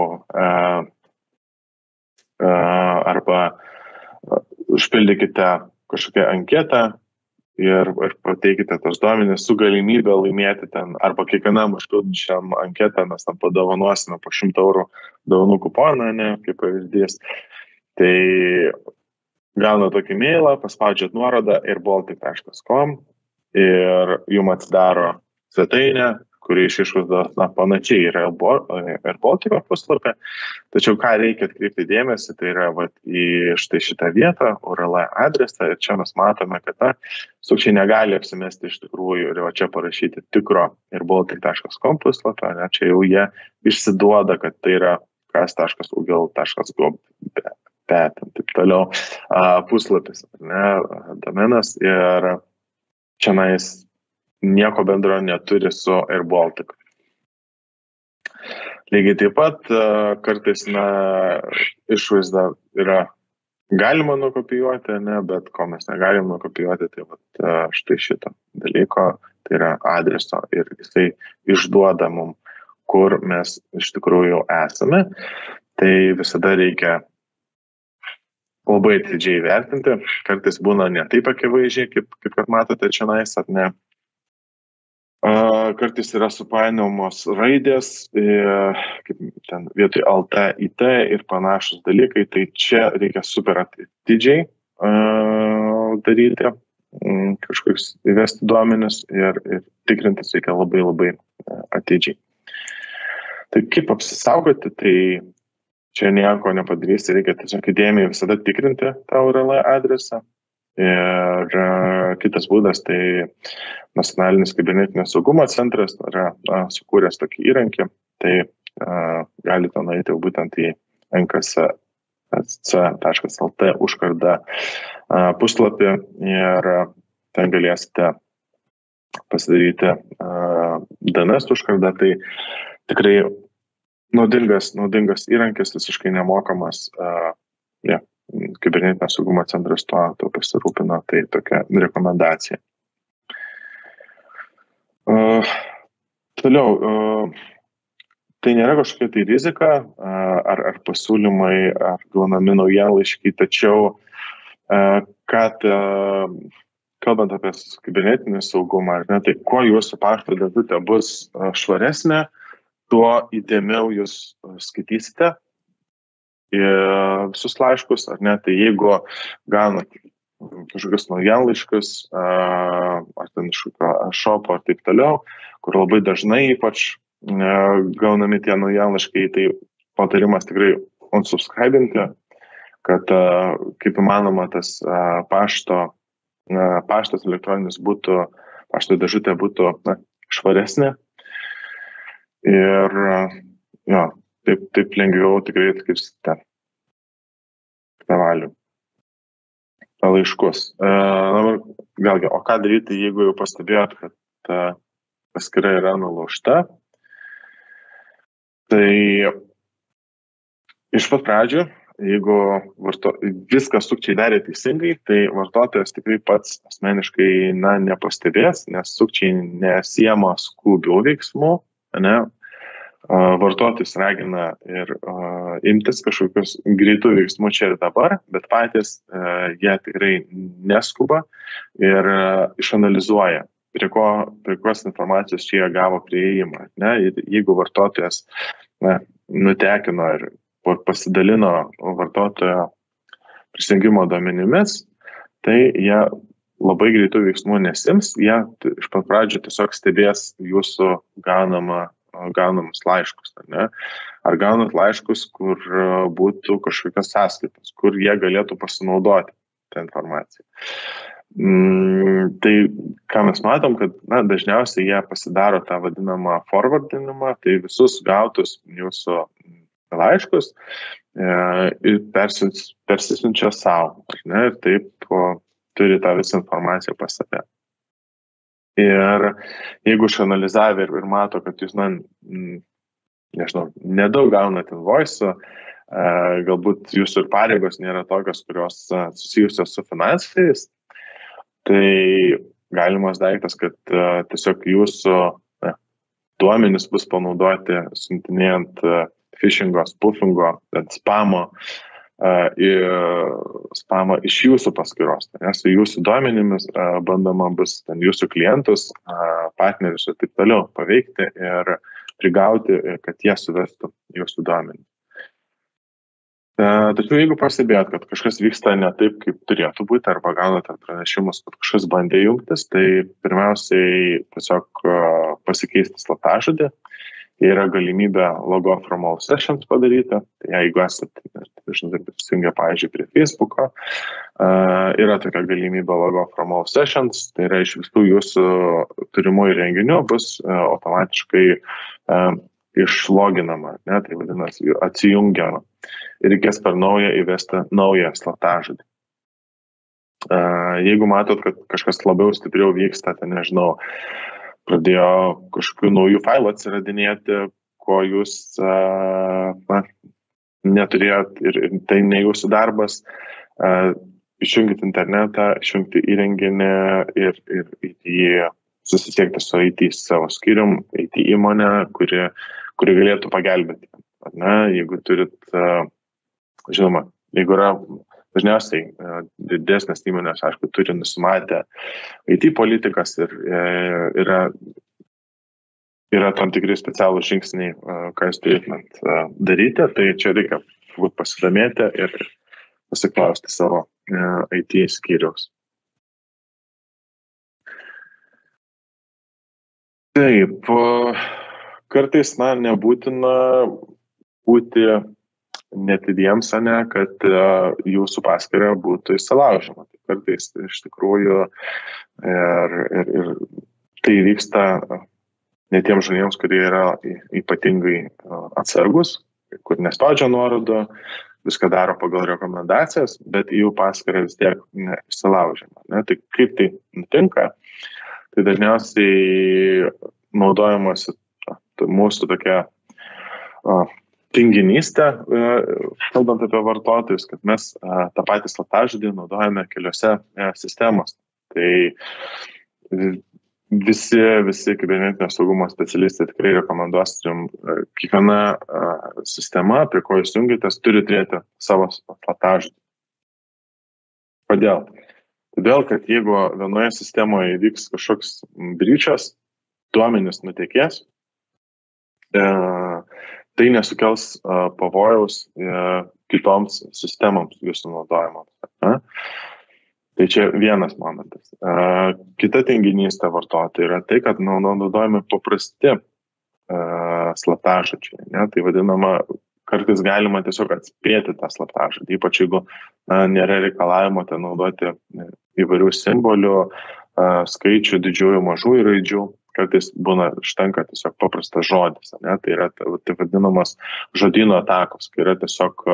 arba užpildykite kažkokią anketą ir pateikite tos duomenis su galimybė laimėti ten, arba kiekvienam užpildančiam anketą mes tam padovanosime po 100 eurų dovanų kuponą, ne, kaip pavyzdys. Tai gauna tokį mailą, paspaudžiat nuorodą airbaltic.com ir jums atsidaro svetainę, kuri iš išvaizdos panašiai yra Air Baltico puslapė. Tačiau ką reikia atkreipti dėmesį, tai yra į štai šitą vietą, URL adresą, ir čia mes matome, kad sukčiai negali apsimesti iš tikrųjų ir čia parašyti tikro airbaltic.com puslapio, ne, čia jau jie išsiduoda, kad tai yra kas.ugl.gov, bet taip toliau puslapis, ne, domenas, ir čianais nieko bendro neturi su Air Baltic. Lygiai taip pat kartais išvaizda yra galima nukopijuoti, ne, bet ko mes negalim nukopijuoti, tai štai šito dalyko, tai yra adreso ir jisai išduoda mums, kur mes iš tikrųjų esame. Tai visada reikia labai atidžiai vertinti, kartais būna ne taip akivaizdžiai, kaip kad matote čionais, ar ne. Kartais yra supainiojamos raidės, kaip ten vietoj LT, IT ir panašus dalykai, tai čia reikia super atidžiai daryti, kažkokius įvesti duomenis ir tikrintis reikia labai labai atidžiai. Tai kaip apsisaugoti, tai čia nieko nepadarysi, reikia tiesiog įdėmiai visada tikrinti tą URL adresą. Ir kitas būdas, tai Nacionalinis kibernetinio saugumo centras yra sukūręs tokį įrankį, tai galite nueiti būtent į nks.lt užkardą puslapį ir ten galėsite pasidaryti DNS užkardą. Tai tikrai naudingas įrankis, visiškai nemokamas. Kibernetinio saugumo centras to pasirūpino, tai tokia rekomendacija. Toliau, tai nėra kažkokia tai rizika ar pasiūlymai, ar gaunami naujienlaiškiai, tačiau, kad kalbant apie kibernetinį saugumą, ne, tai kuo jūsų pašto dėžutė bus švaresnė, tuo įdėmiau jūs skaitysite visus laiškus, ar ne, tai jeigu gaunate kažkokius naujienlaiškus, ar ten iš šopo, ar taip toliau, kur labai dažnai ypač gaunami tie naujienlaiškai, tai patarimas tikrai unsubscribinti, kad kaip įmanoma tas paštas elektroninis būtų, pašto dėžutė būtų švaresnė. Ir jo, taip lengviau tikrai atskirsite valių laiškus. Vėlgi, o ką daryti, jeigu jau pastebėjot, kad ta paskyra yra nulaužta? Tai iš pat pradžių, jeigu viskas sukčiai darė teisingai, tai vartotojas tikrai pats asmeniškai nepastebės, nes sukčiai nesiema skubių veiksmų, ne? Vartotojus ragina ir imtis kažkokius greitų veiksmų čia ir dabar, bet patys jie tikrai neskuba ir išanalizuoja, prie kokios informacijos čia jie gavo prieėjimą. Ne? Ir jeigu vartotojas nutekino ir pasidalino vartotojo prisijungimo duomenimis, tai jie labai greitų veiksmų nesims, jie iš pat pradžių tiesiog stebės jūsų gaunamus laiškus, ar ne? Ar gaunat laiškus, kur būtų kažkokios sąskaitos, kur jie galėtų pasinaudoti tą informaciją. Tai ką mes matom, kad dažniausiai jie pasidaro tą vadinamą forwardinimą, tai visus gautus jūsų laiškus ir persisiunčia savo, ar ne? Ir taip turi tą visą informaciją pas save. Ir jeigu išanalizavę ir mato, kad jūs, nežinau, nedaug gaunat invoice'ų, galbūt jūsų ir pareigos nėra tokios, kurios susijusios su finansais, tai galimas daiktas, kad tiesiog jūsų duomenys bus panaudoti siuntinėjant phishingo, spoofingo, spamą iš jūsų paskyros, nes su jūsų duomenimis bandoma bus jūsų klientus, partnerius ir taip toliau paveikti ir prigauti, kad jie suvestų jūsų duomenį. Tačiau jeigu pastebėjot, kad kažkas vyksta ne taip, kaip turėtų būti, arba gaunate pranešimus, kad kažkas bandė jungtis, tai pirmiausiai tiesiog pasikeisti slaptažodį. Yra galimybė log off from all sessions padaryti. Tai jeigu esate, prisijungę, pavyzdžiui, prie Facebook'o, yra tokia galimybė log off from all sessions. Tai yra iš visų jūsų turimų įrenginių bus automatiškai išloginama, ne? Tai vadinasi atsijungiama. Ir reikės per naują įvesti naują slaptažodį. Jeigu matot, kad kažkas labiau stipriau vyksta, tai nežinau, pradėjo kažkokių naujų failų atsiradinėti, ko jūs neturėjot ir tai ne jūsų darbas, išjungti internetą, išjungti įrenginį ir susisiekti su IT savo skyrium, IT įmonę, kuri galėtų pagelbėti. Ne? Jeigu turit, žinoma, jeigu yra dažniausiai didesnės įmonės, aišku, turi nusimatę IT politikas ir yra tam tikri specialūs žingsniai, ką jūs turėtumėt daryti, tai čia reikia pasidomėti ir pasiklausti savo IT skyriaus. Taip, kartais, nebūtina būti netidiems, kad jūsų paskyra būtų įsilaužima. Tai kartais iš tikrųjų ir tai vyksta ne tiems žmonėms, kurie yra ypatingai atsargus, kur nespaudžia nuorodų, viską daro pagal rekomendacijas, bet jų paskyra vis tiek įsilaužima. Tai kaip tai nutinka? Tai dažniausiai naudojamasi mūsų tokia tinginystė, kalbant apie vartotojus, kad mes tą patį slaptažodį naudojame keliose sistemose. Tai visi kibernetinio saugumo specialistai tikrai rekomenduos jums, kiekviena sistema, prie ko jūs jungiatės, turi turėti savo slaptažodį. Kodėl? Todėl, kad jeigu vienoje sistemoje įvyks kažkoks breachas, duomenys nutekės, tai nesukels pavojaus kitoms sistemoms jūsų naudojimams. Tai čia vienas momentas. Kita tinginystė vartotojai yra tai, kad naudojami paprasti slaptažodžiai. Tai vadinama, kartais galima tiesiog atspėti tą slaptažodį, ypač jeigu nėra reikalavimo ten naudoti įvairių simbolių, skaičių, didžiųjų, mažųjų raidžių. Kartais užtenka tiesiog paprastas žodis. Tai yra tai vadinamas žodyno atakos, kai yra tiesiog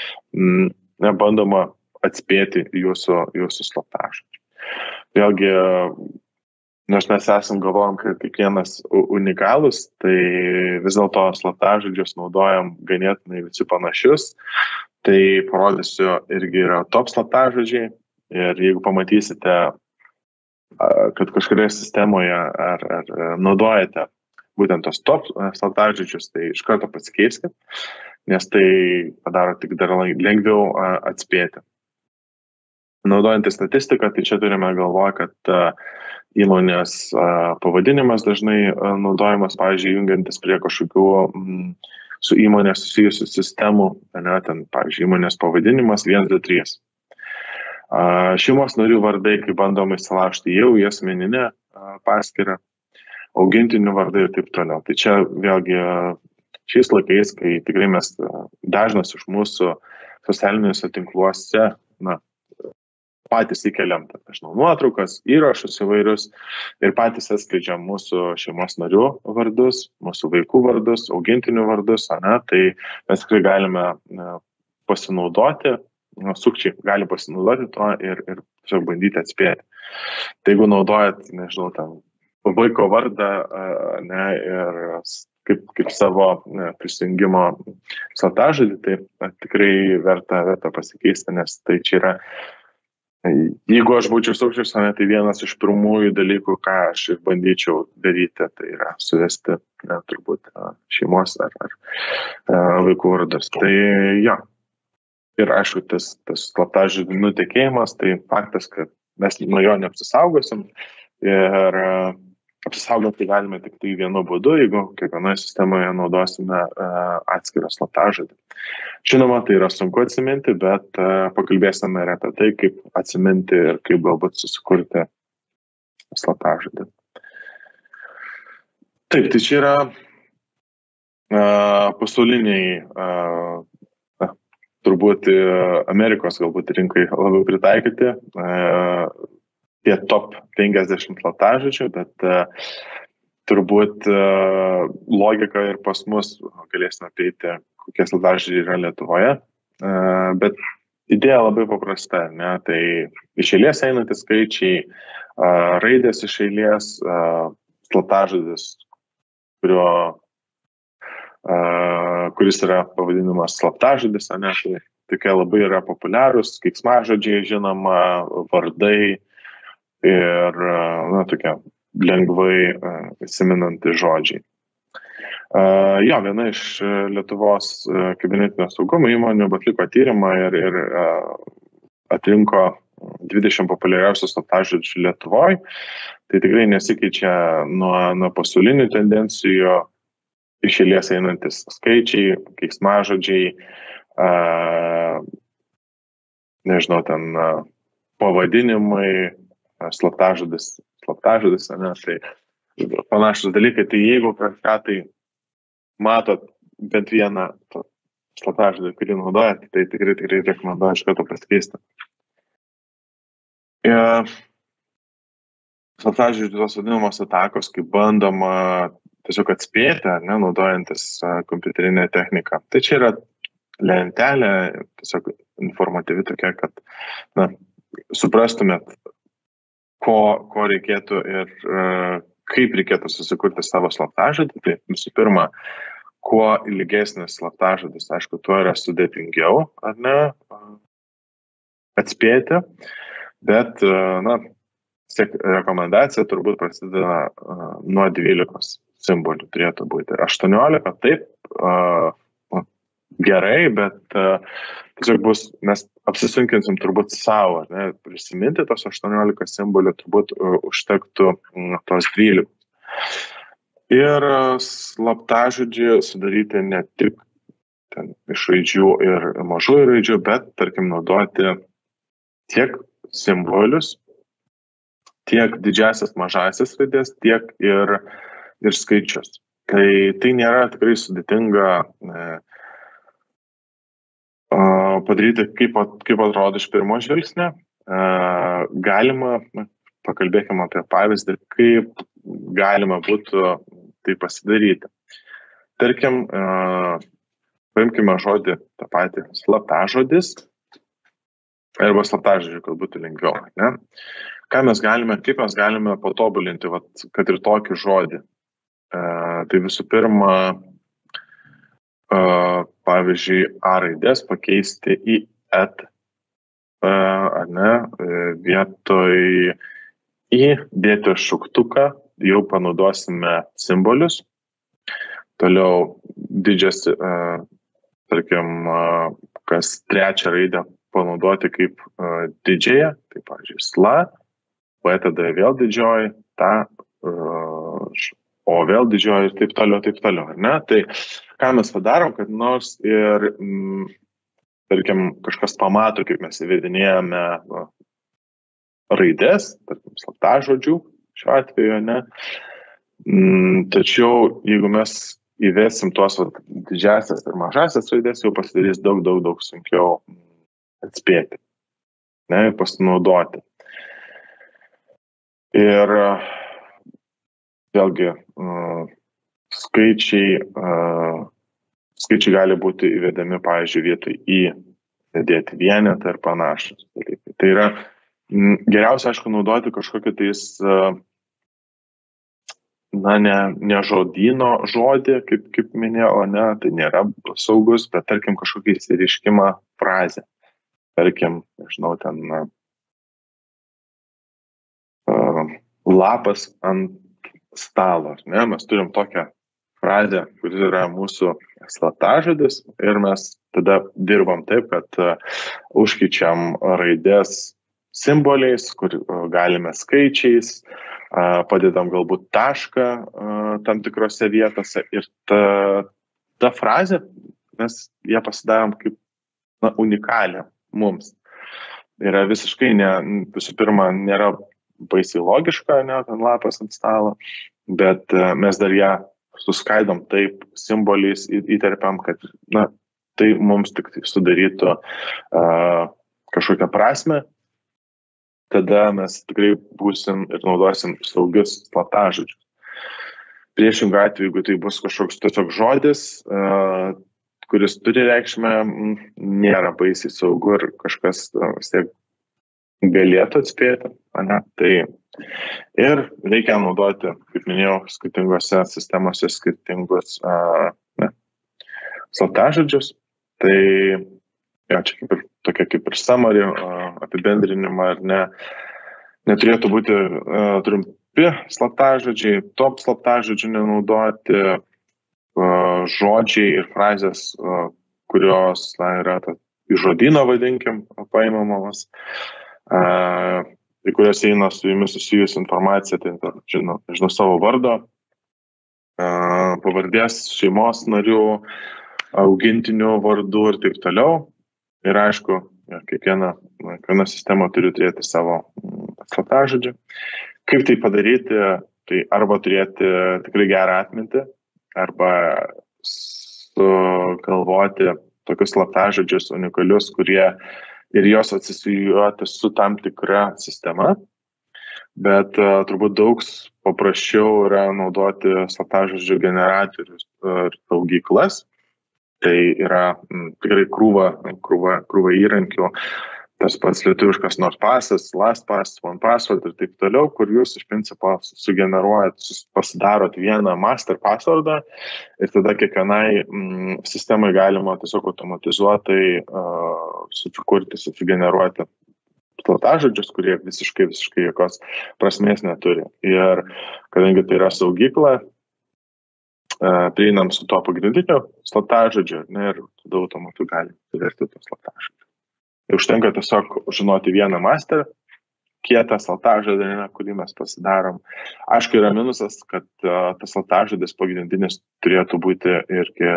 bandoma atspėti jūsų slaptažodžių. Vėlgi, nors mes galvojam, kad kiekvienas unikalus, tai vis dėlto slaptažodžius naudojam ganėtinai visi panašius. Tai parodysiu, irgi yra top slaptažodžiai. Ir jeigu pamatysite, kad kažkurioje sistemoje ar naudojate būtent tos top slaptažodžius, tai iš karto pasikeiskit, nes tai padaro tik dar lengviau atspėti. Naudojant statistiką, tai čia turime galvoje, kad įmonės pavadinimas dažnai naudojamas, pavyzdžiui, jungiantis prie kažkokių su įmonės susijusių sistemų, ten, pavyzdžiui, įmonės pavadinimas 123. Šeimos narių vardai, kai bandoma įsilaužti jau į asmeninę paskyrą, augintinių vardai ir taip toliau. Tai čia vėlgi šiais laikais, kai tikrai mes dažnas iš mūsų socialiniuose tinkluose patys įkeliam, nuotraukas, įrašus įvairius ir patys atskleidžiam mūsų šeimos narių vardus, mūsų vaikų vardus, augintinių vardus, tai mes tikrai galime pasinaudoti, sukčiai gali pasinaudoti to ir tiesiog bandyti atspėti. Tai jeigu naudojat, vaiko vardą ir kaip savo prisijungimo slaptažodį, tai tikrai verta pasikeisti, nes tai čia yra, jeigu aš būčiau sukčius, tai vienas iš pirmųjų dalykų, ką aš ir bandyčiau daryti, tai yra suvesti turbūt šeimos ar vaikų vardus. Tai jo. Ir aišku, tas slaptažodžių nutekėjimas, tai faktas, kad mes nuo jo neapsisaugosim ir apsisaugoti galime tik tai vienu būdu, jeigu kiekvienoje sistemoje naudosime atskirą slaptažodį. Žinoma, tai yra sunku atsiminti, bet pakalbėsime ir apie tai, kaip atsiminti ir kaip galbūt susikurti slaptažodį. Taip, tai čia yra pasauliniai turbūt Amerikos galbūt rinkai labiau pritaikyti tie top 50 slaptažodžių, bet turbūt logika ir pas mus galėsime apeiti, kokie slaptažodžiai yra Lietuvoje, bet idėja labai paprasta, tai iš eilės einantys skaičiai, raidės iš eilės, slaptažodis, kuris yra pavadinimas slaptažodis, tai tokie labai yra populiarūs, keiksmažodžiai, žinoma, vardai ir, na, tokie lengvai įsiminantys žodžiai. Jo, viena iš Lietuvos kibernetinio saugumo įmonių atliko tyrimą ir atrinko 20 populiariausių slaptažodžių Lietuvoje. Tai tikrai nesikeičia nuo pasaulinių tendencijų, iš eilės einantis skaičiai, keiksmažodžiai, nežinau, ten pavadinimai, slaptažodis, ne, tai panašus dalykai. Tai jeigu kažką tai matot bent vieną slaptažodį, kurį naudojat, tai tikrai rekomenduoju iš karto pasikeisti. Slaptažodžių tos vadinamos atakos, kai bandoma tiesiog atspėti, naudojantis kompiuterinę techniką. Tai čia yra lentelė, tiesiog informatyvi tokia, kad suprastumėt, ko reikėtų ir kaip reikėtų susikurti savo slaptažodį. Tai visų pirma, kuo ilgesnis slaptažodis, aišku, tuo yra sudėtingiau, ar ne, atspėti, bet, rekomendacija turbūt prasideda nuo 12 simbolių turėtų būti. 18 taip, gerai, bet tiesiog mes apsisunkinsim turbūt savo, prisiminti tos 18 simbolių, turbūt užtektų tos 12. Ir slaptažodžių sudaryti ne tik iš raidžių ir mažųjų raidžių, bet, tarkim, naudoti tiek simbolius, tiek didžiasias mažasias raidės, tiek ir skaičius. Tai nėra tikrai sudėtinga padaryti, kaip atrodo iš pirmo žvilgsnio. Galima, pakalbėkime apie pavyzdį, kaip galima būtų tai pasidaryti. Tarkim, paimkime žodį tą patį slaptažodis, arba slaptažodžių, kad būtų lengviau, ne? Kaip mes galime patobulinti, kad ir tokį žodį. Tai visų pirma, pavyzdžiui, A raidės pakeisti į et, vietoj į dėti šauktuką, jau panaudosime simbolius. Toliau didžias, tarkim, kas trečią raidę panaudoti kaip didžiąją, tai pavyzdžiui, sla, o tada vėl didžioji, o vėl didžioji ir taip toliau, ar ne? Tai ką mes padarom, kad nors ir, tarkim, kažkas pamato, kaip mes įvedinėjame raidės, tarkim, slaptažodžių šiuo atveju, ne? Tačiau, jeigu mes įvesim tuos didžiasias ir mažasias raidės, jau pasidarys daug sunkiau atspėti, ne, ir pasinaudoti. Ir vėlgi skaičiai gali būti įvedami, pavyzdžiui, vietoj į dėti vienetą ir panašus dalykai. Tai yra geriausia, aišku, naudoti kažkokį tais, ne žodyno žodį, kaip minėjau, ne, tai nėra saugus, bet tarkim kažkokį įsireiškimą frazę. Tarkim, nežinau, ten lapas ant stalo, ne? Mes turim tokią frazę, kuri yra mūsų slaptažodis ir mes tada dirbam taip, kad užkeičiam raidės simboliais, kur galime skaičiais, padedam galbūt tašką tam tikrose vietose ir ta frazė, mes ją pasidarom kaip unikalią mums. Yra visiškai, visų pirma, nėra baisiai logiška, ne, ten lapas ant stalo, bet mes dar ją suskaidom taip simboliais įterpiam, kad tai mums tik sudarytų kažkokią prasme. Tada mes tikrai būsim ir naudosim saugius slaptažodžius. Priešingų atveju, jeigu tai bus kažkoks tiesiog žodis, kuris turi reikšmę, nėra baisiai saugu ir kažkas vis tiek galėtų atspėti, ne? Tai ir reikia naudoti, kaip minėjau, skirtingose sistemose skirtingus slaptažodžius. Tai Ja, čia tokia kaip ir summary, apibendrinimą, ar ne. Neturėtų būti trumpi slaptažodžiai, top slaptažodžių nenaudoti, žodžiai ir frazės, kurios yra iš žodyno, vadinkim, paimamos, į kurias eina su jumis susijus informacija, tai žinau savo vardo, pavardės, šeimos narių, augintinių vardų ir taip toliau. Ir aišku, kiekviena sistema turi turėti savo slaptažodžių. Kaip tai padaryti? Tai arba turėti tikrai gerą atmintį, arba sugalvoti tokius slaptažodžius unikalius, kurie ir jos atsisijuoti su tam tikra sistema. Bet turbūt daug paprasčiau yra naudoti slaptažodžių generatorius ir saugyklas. Tai yra tikrai krūva įrankių, tas pats lietuviškas NordPassas, LastPass, OnePassword ir taip toliau, kur jūs iš principo sugeneruojat, pasidarot vieną master passwordą ir tada kiekvienai sistemai galima tiesiog automatizuotai sugeneruoti slaptažodžius, kurie visiškai jokios prasmės neturi. Ir kadangi tai yra saugykla, prieinam su to pagrindiniu slaptažodžiu, ir tada automatu gali suversti to slaptažodžiu. Užtenka tiesiog žinoti vieną master, kietą slaptažodį, kurį mes pasidarom. Aišku, yra minusas, kad tas slaptažodis pagrindinis turėtų būti irgi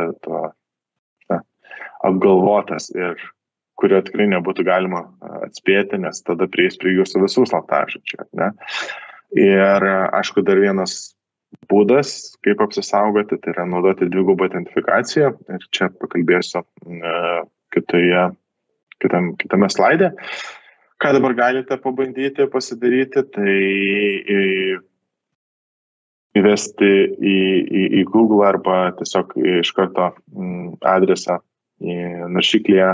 apgalvotas ir kurio tikrai nebūtų galima atspėti, nes tada prieis prie jūsų visų slaptažodžių. Ir aišku, dar vienas būdas, kaip apsisaugoti, tai yra naudoti dvigubą identifikaciją. Ir čia pakalbėsiu kitame slaide. Ką dabar galite pabandyti pasidaryti, tai įvesti į Google arba tiesiog iš karto adresą į naršyklėje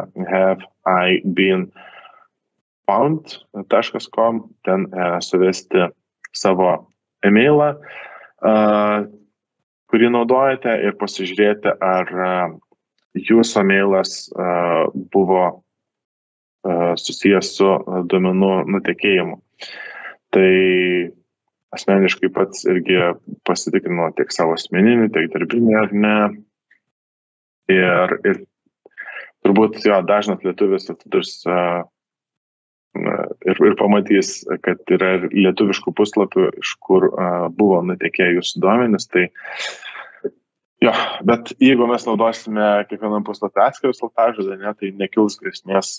haveibeenfound.com, ten suvesti savo e-mailą, kurį naudojate, ir pasižiūrėti, ar jūsų mailas buvo susijęs su duomenų nutekėjimu. Tai asmeniškai pats irgi pasitikrinu tiek savo asmeninį, tiek darbinį, ar ne. Ir turbūt dažnas lietuvis atsidurs ir pamatys, kad yra lietuviškų puslapių, iš kur buvo nutekėję jūsų duomenys. Tai bet jeigu mes naudosime kiekvienam puslapį atskirą slaptažodį, tai nekils grėsmės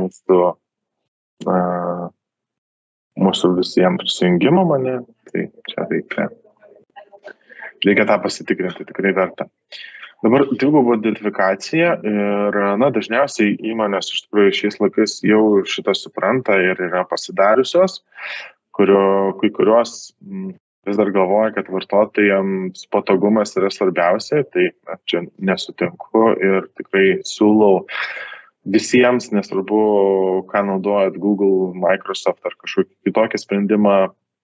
mūsų visiems prisijungimam, tai čia reikia tą pasitikrinti, tikrai verta. Dabar dviguba identifikacija ir dažniausiai įmonės iš tikrųjų šiais laikais jau šitą supranta ir yra pasidariusios, kai kurios vis dar galvoja, kad vartotojams patogumas yra svarbiausia, tai čia nesutinku ir tikrai siūlau visiems, nesvarbu, ką naudojat, Google, Microsoft ar kažkokį kitokį sprendimą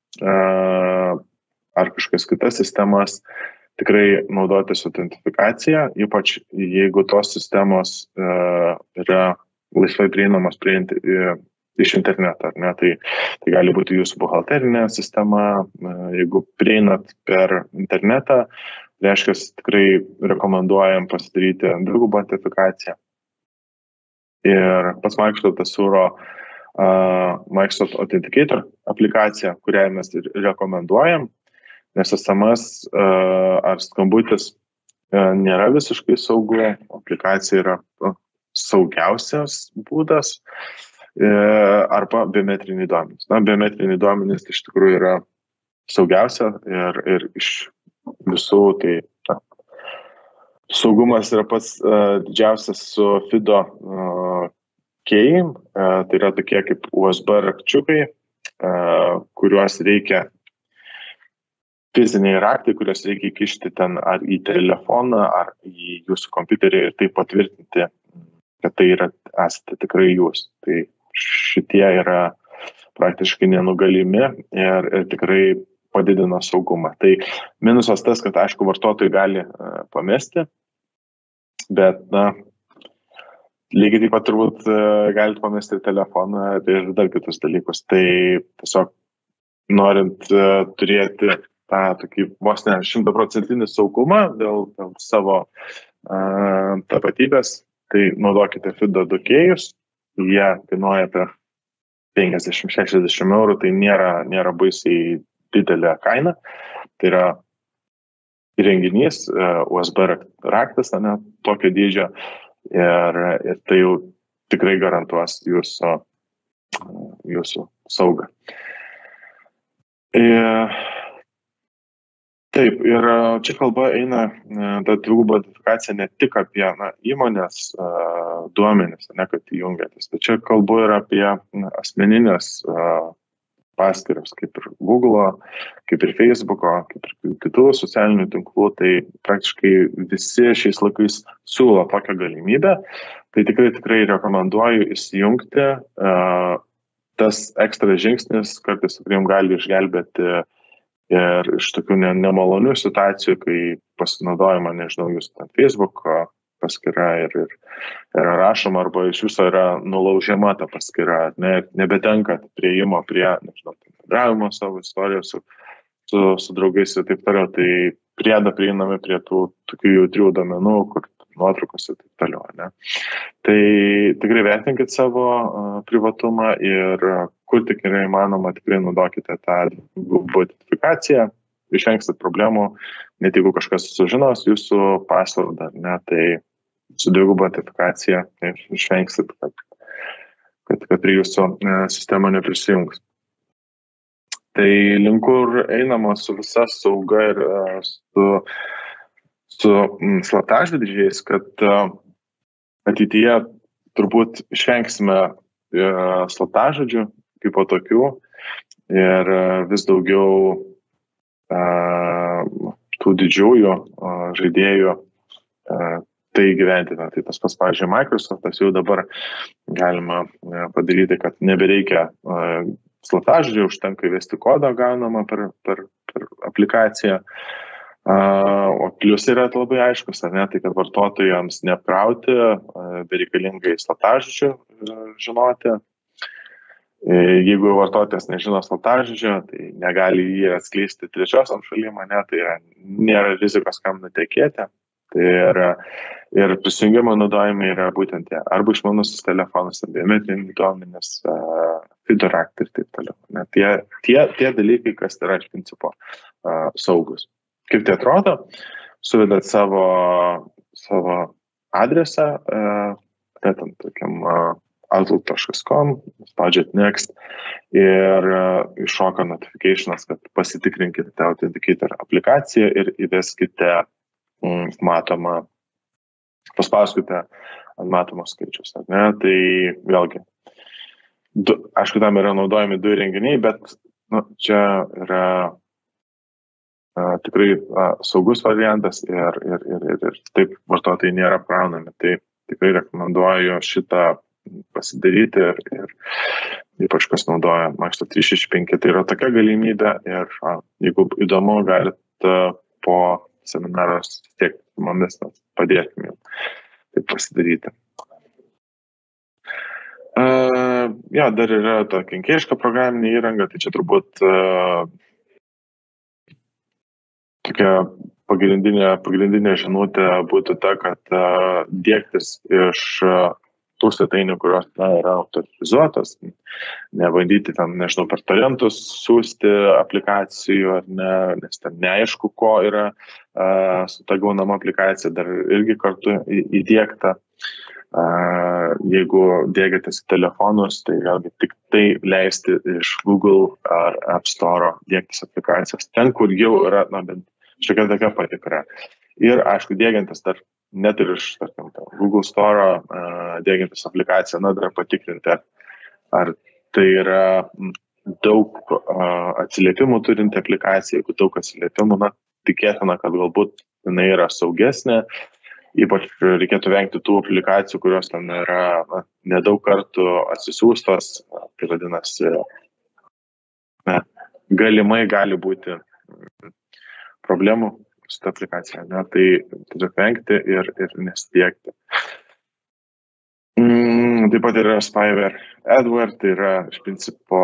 ar kažkokias kitas sistemas, tikrai naudotis autentifikaciją, ypač jeigu tos sistemos yra laisvai prieinamos iš interneto, ar ne, tai gali būti jūsų buhalterinė sistema. Jeigu prieinat per internetą, reiškia, tikrai rekomenduojam pasidaryti dvigubą autentifikaciją. Ir pats Microsoftas siūlo Microsoft Authenticator aplikaciją, kurią mes ir rekomenduojam, nes SMS ar skambutis nėra visiškai saugu, aplikacija yra saugiausias būdas, arba biometriniai duomenys. Biometriniai duomenys iš tikrųjų yra saugiausia ir iš visų, tai saugumas yra pats didžiausias su FIDO key, tai yra tokie kaip USB rakčiukai, kuriuos reikia fiziniai raktai, kuriuos reikia įkišti ten ar į telefoną, ar į jūsų kompiuterį ir tai patvirtinti, kad tai esate tikrai jūs. Tai šitie yra praktiškai nenugalimi ir tikrai padidina saugumą. Tai minusas tas, kad aišku vartotojai gali pamesti, bet lygiai taip pat turbūt galite pamesti telefoną ir dar kitus dalykus. Tai tiesiog norint turėti tą tokį vos ne 100% saugumą dėl savo tapatybės, tai naudokite FIDO dukėjus. Jie kainuoja apie 50-60 eurų, tai nėra baisiai didelė kaina. Tai yra įrenginys, USB raktas, ne, tokio dydžio, ir tai jau tikrai garantuos jūsų saugą. Taip, ir čia kalba eina ta dviguba identifikacija ne tik apie įmonės duomenis, ne, kad įjungiantis, bet čia kalbu ir apie asmeninės paskyras, kaip ir Google, kaip ir Facebook'o, kaip ir kitų socialinių tinklų, tai praktiškai visi šiais laikais siūlo tokią galimybę. Tai tikrai rekomenduoju įsijungti. Tas ekstra žingsnis kartais tikrai gali išgelbėti ir iš tokių nemalonių situacijų, kai pasinaudojama, nežinau, jūsų Facebook paskyra ir rašoma, arba iš viso yra nulaužiama ta paskyra, nebetenka prieimo prie, nežinau, bendravimo savo istorijos su draugais ir taip toliau. Tai priedą prieiname prie tų tokių jautrių domenų, kur nuotraukos ir taip toliau. Ne? Tai tikrai vertinkit savo privatumą ir kur tik yra įmanoma, tikrai naudokite tą dvigubą identifikaciją, išvengsite problemų, net jeigu kažkas sužinos jūsų pasvardą, ne, tai su dviguba identifikacija išvengsit, kad prie jūsų sistema neprisijungs. Tai link kur einama su visa sauga ir su slaptažodžiais, kad ateityje turbūt išvengsime slaptažodžių kaip po tokių ir vis daugiau tų didžiųjų žaidėjų tai gyventina. Tai tas pats, pavyzdžiui, Microsoftas jau dabar galima padaryti, kad nebereikia slaptažodžių, užtenka įvesti kodą gaunamą per aplikaciją. O plius yra labai aiškus, ar ne, tai kad vartotojams neapkrauti bereikalingai slaptažodžių žinoti. Jeigu vartotojas nežino slaptažodžio, tai negali jį atskleisti trečiosiam šalim, ne, tai nėra rizikos kam nutekėti. Tai ir prisijungimo naudojami yra būtent tie, arba išmanusis telefonas, arba biometriniai duomenys, FIDO raktai ir taip toliau. Ne, tie dalykai, kas yra iš principo saugus. Kaip tai atrodo? Suvedat savo adresą, ten tokiam outlook.com, spaudžiat next ir iššoka notificationas, kad pasitikrinkite Authenticator aplikaciją ir įveskite matomą, paspauskite ant matomos skaičius. Ne? Tai vėlgi, aišku, tam yra naudojami du įrenginiai, bet čia yra tikrai saugus variantas ir taip vartotojai nėra apkraunami. Tai tikrai rekomenduoju šitą pasidaryti ir ypač kas naudoja Microsoft 365, tai yra tokia galimybė ir jeigu įdomu, galite po seminaras tiek mumis padėkime tai pasidaryti. Dar yra ta kenkėjiška programinė įranga, tai čia turbūt tokia pagrindinė žinutė būtų ta, kad diegtis iš tų svetainių, kurios yra autorizuotos, nebandyti ten, nežinau, per talentus siūsti aplikacijų, ar ne, nes ten neaišku, ko yra su ta gaunama aplikacija, dar irgi kartu įdiegta. Jeigu diegiatės į telefonus, tai vėlgi tik tai leisti iš Google ar App Store diegtis aplikacijas. Ten, kur jau yra, bent šiokia tokia patikra. Ir, aišku, diegiantis dar net ir iš, tarkim, Google Store diegiantis aplikaciją, dar patikrinti, ar tai yra daug atsiliepimų turinti aplikacija. Jeigu daug atsiliepimų, tikėtina, kad galbūt jinai yra saugesnė. Ypač reikėtų vengti tų aplikacijų, kurios ten yra nedaug kartų atsisiųstos. Tai vadinasi, galimai gali būti problemų su ta aplikacija. Tai tiesiog vengti ir nestiekti. Taip pat yra spyware adware, tai yra iš principo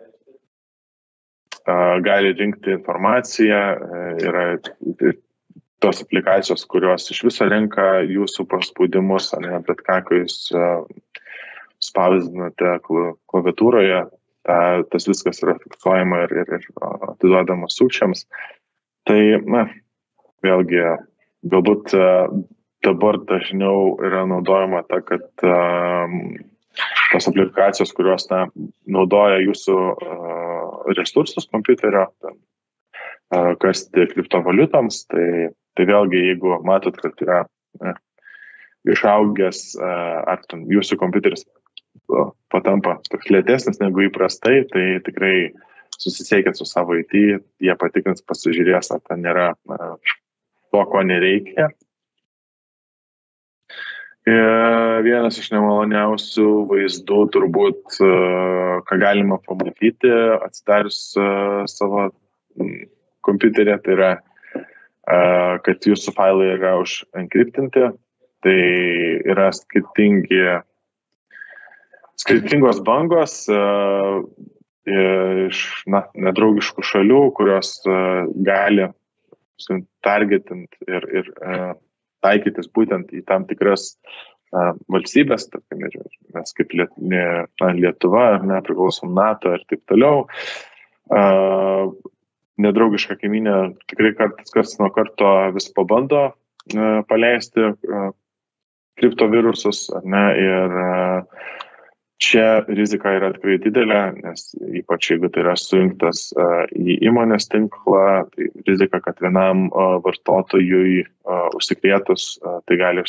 gali rinkti informaciją, yra tos aplikacijos, kurios iš viso renka jūsų paspaudimus, ar ne, bet ką, kai jūs spausdinate klaviatūroje, tas viskas yra fiksuojama ir atiduodama sukčiams. Tai, na, vėlgi, galbūt dabar dažniau yra naudojama ta, kad tos aplikacijos, kurios naudoja jūsų resursus kompiuterio, kasti kriptovaliutams, tai vėlgi, jeigu matot, kad yra išaugęs, ar jūsų kompiuteris patampa toks lėtesnis negu įprastai, tai tikrai susisiekit su savo IT, jie patikrins, pasižiūrės, ar ten nėra to, ko nereikia. Vienas iš nemaloniausių vaizdų turbūt, ką galima pamatyti atsidarius savo kompiuterį, tai yra, kad jūsų failai yra uženkriptinti, tai yra skirtingos bangos iš nedraugiškų šalių, kurios gali targetint ir taikytis būtent į tam tikras valstybės, tarkim, mes kaip Lietuva, nepriklausom NATO ir taip toliau. Nedraugiška kaimynė tikrai karts nuo karto vis pabando paleisti kriptovirusus, ar ne, ir čia rizika yra tikrai didelė, nes ypač jeigu tai yra sujungtas į įmonės tinklą, tai rizika, kad vienam vartotojui užsikrėtus, tai gali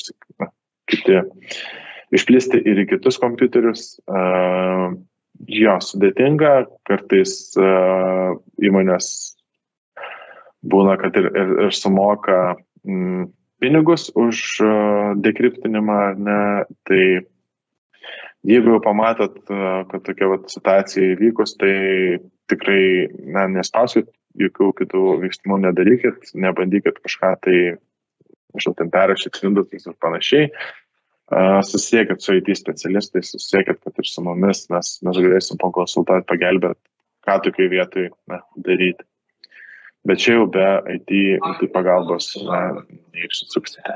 išplisti ir į kitus kompiuterius. Jo, sudėtinga, kartais įmonės būna, kad ir sumoka pinigus už dekriptinimą, ne, tai jeigu jau pamatot, kad tokia situacija įvykus, tai tikrai nespauskit, jokių kitų veiksmų nedarykit, nebandykit kažką tai, ten perrašyti vindutus ir panašiai. Susiekit su IT specialistais, susiekit, kad ir su mumis, mes galėsim pakonsultuoti, pagelbėti, ką tokiai vietoj daryti. Bet čia jau be IT pagalbos neišsisuksite.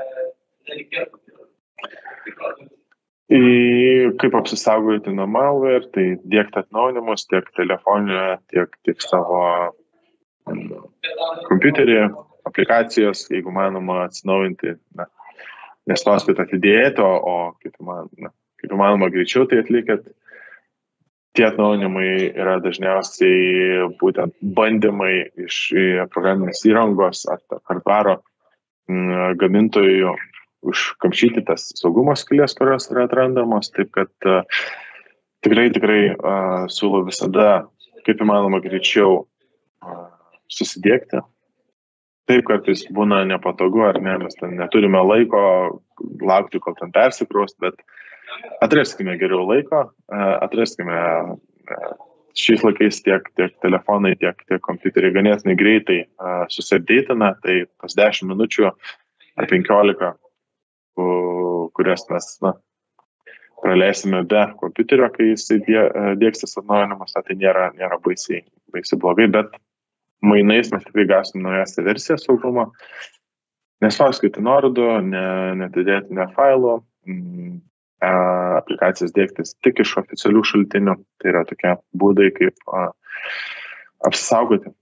Kaip apsisaugoti nuo malware, tai dėkti atnaujinimus tiek telefoninėje, tiek savo kompiuterį, aplikacijas, jeigu manoma atsinaujinti, nespauskit atidėti, o kaip įmanoma greičiau tai atlikit. Tie atnaujinimai yra dažniausiai būtent bandymai iš programinės įrangos ar hardvaro gamintojų užkamšyti tas saugumo skylės, kurios yra atrandamos, taip kad tikrai siūlau visada, kaip įmanoma greičiau susidiegti. Taip, kartais būna nepatogu, ar ne, mes ten neturime laiko laukti, kol ten persikraus, bet atraskime geriau laiko, atraskime šiais laikais tiek telefonai, tiek kompiuteriai ganėtinai greitai susiapdeitina, tai pas 10 minučių ar 15, kurias mes praleisime be kompiuterio, kai jisai diegsis atnaujinimas, tai nėra baisiai blogai, bet mainais mes tikrai gausim naujausią versiją saugumo. Nespauskite nuorodų, netidėti failų, aplikacijas dėktis tik iš oficialių šaltinių. Tai yra tokie būdai, kaip apsisaugoti.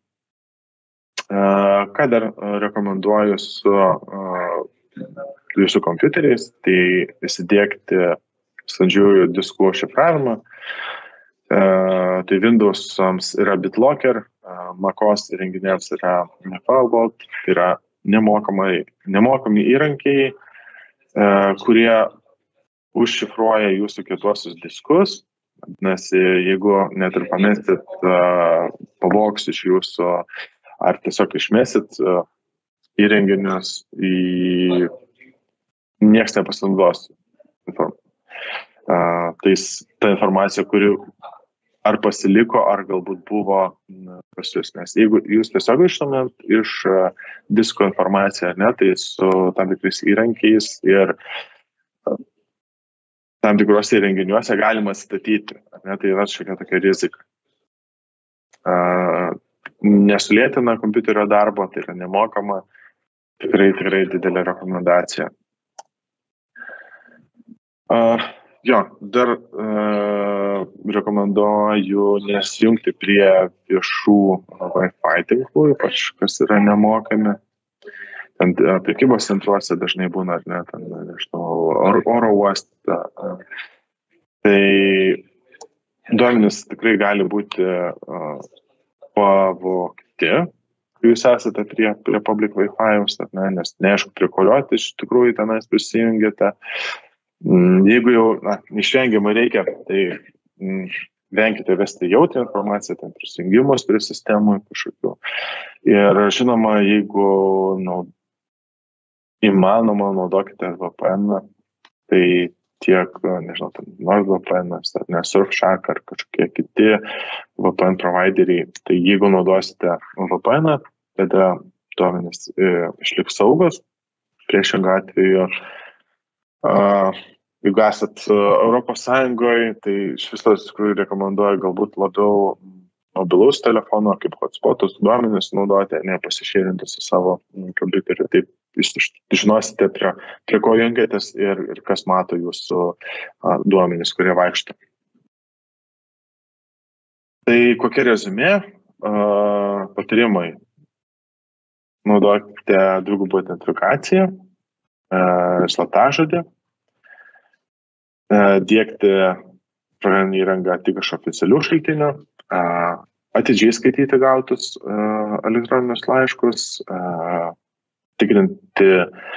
Ką dar rekomenduoju su jūsų kompiuteriais, tai įsidėkti standžiųjų diskų šifravimą. Tai Windows'ams yra BitLocker, Mac'os įrenginiams yra Firewall, tai yra nemokami įrankiai, kurie užšifruoja jūsų kietuosius diskus, nes jeigu net ir pamestit pavogs iš jūsų ar tiesiog išmesit įrenginius, nieks nepasinaudos. Tai ta informacija, kuri ar pasiliko, ar galbūt buvo pas jūs. Nes jeigu jūs tiesiog ištumėt iš disko informaciją, ne, tai su tam tikrais įrankiais ir tam tikrose įrenginiuose galima statyti, ne, tai yra šiokia tokia rizika. Nesulėtina kompiuterio darbo, tai yra nemokama, tikrai didelė rekomendacija. Dar rekomenduoju nesijungti prie viešų Wi-Fi tinklų, ypač kas yra nemokami. Ten prekybos centruose dažnai būna, ar ne, ten, nežinau, oro uoste. Tai duomenys tikrai gali būti pavogti, kai jūs esate prie public Wi-Fi'aus, nes neaišku, prie kurio iš tikrųjų tenais prisijungiate. Jeigu jau neišvengiamai reikia, tai venkite vesti jautrią informaciją, ten prisijungimus prie sistemų kažkokių. Ir žinoma, jeigu įmanoma, naudokite VPN, tai tiek, nežinau, NordVPN, ar Surfshark, ar kažkokie kiti VPN provideriai. Tai jeigu naudosite VPN, tada duomenys išliks saugus. Priešingą atveju, jeigu esat Europos Sąjungoje, tai iš viso tikrųjų rekomenduoju galbūt labiau mobilaus telefono, kaip hotspotus duomenys naudoti, nepasišėrinti su savo kompiuteriu. Taip jūs žinosite, prie ko jungiatės ir kas mato jūsų duomenys, kurie vaikšto. Tai kokia reziumė? Patarimai. Naudokite dvigubą identifikaciją, slaptažodį, diegti programinę įrangą tik iš oficialių šaltinių, atidžiai skaityti gautus elektroninius laiškus, tikrinti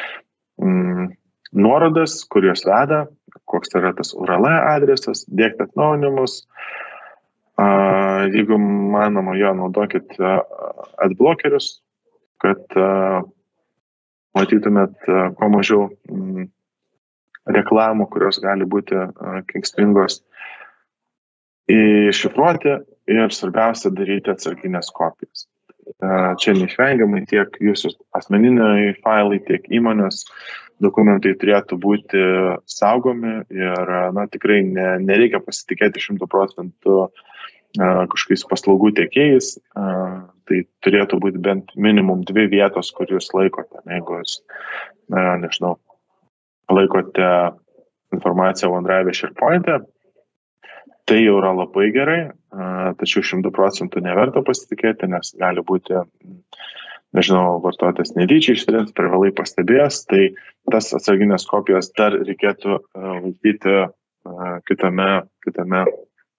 nuorodas, kur jos veda, koks yra tas URL adresas, diegti atnaujinimus. Jeigu manoma, naudokit adblockerius, kad matytumėt kuo mažiau reklamų, kurios gali būti kenksmingos, iššifruoti ir svarbiausia daryti atsarginės kopijas. Čia neišvengiamai tiek jūsų asmeniniai failai, tiek įmonės dokumentai turėtų būti saugomi ir tikrai nereikia pasitikėti 100% kažkokiais paslaugų tiekėjais. Tai turėtų būti bent minimum 2 vietos, kur jūs laikote. Jeigu jūs, nežinau, laikote informaciją OneDrive, SharePoint'e, tai jau yra labai gerai, tačiau 100% neverta pasitikėti, nes gali būti, nežinau, vartotojas netyčia ištrins, per vėlai pastebės, tai tas atsarginės kopijas dar reikėtų laikyti kitame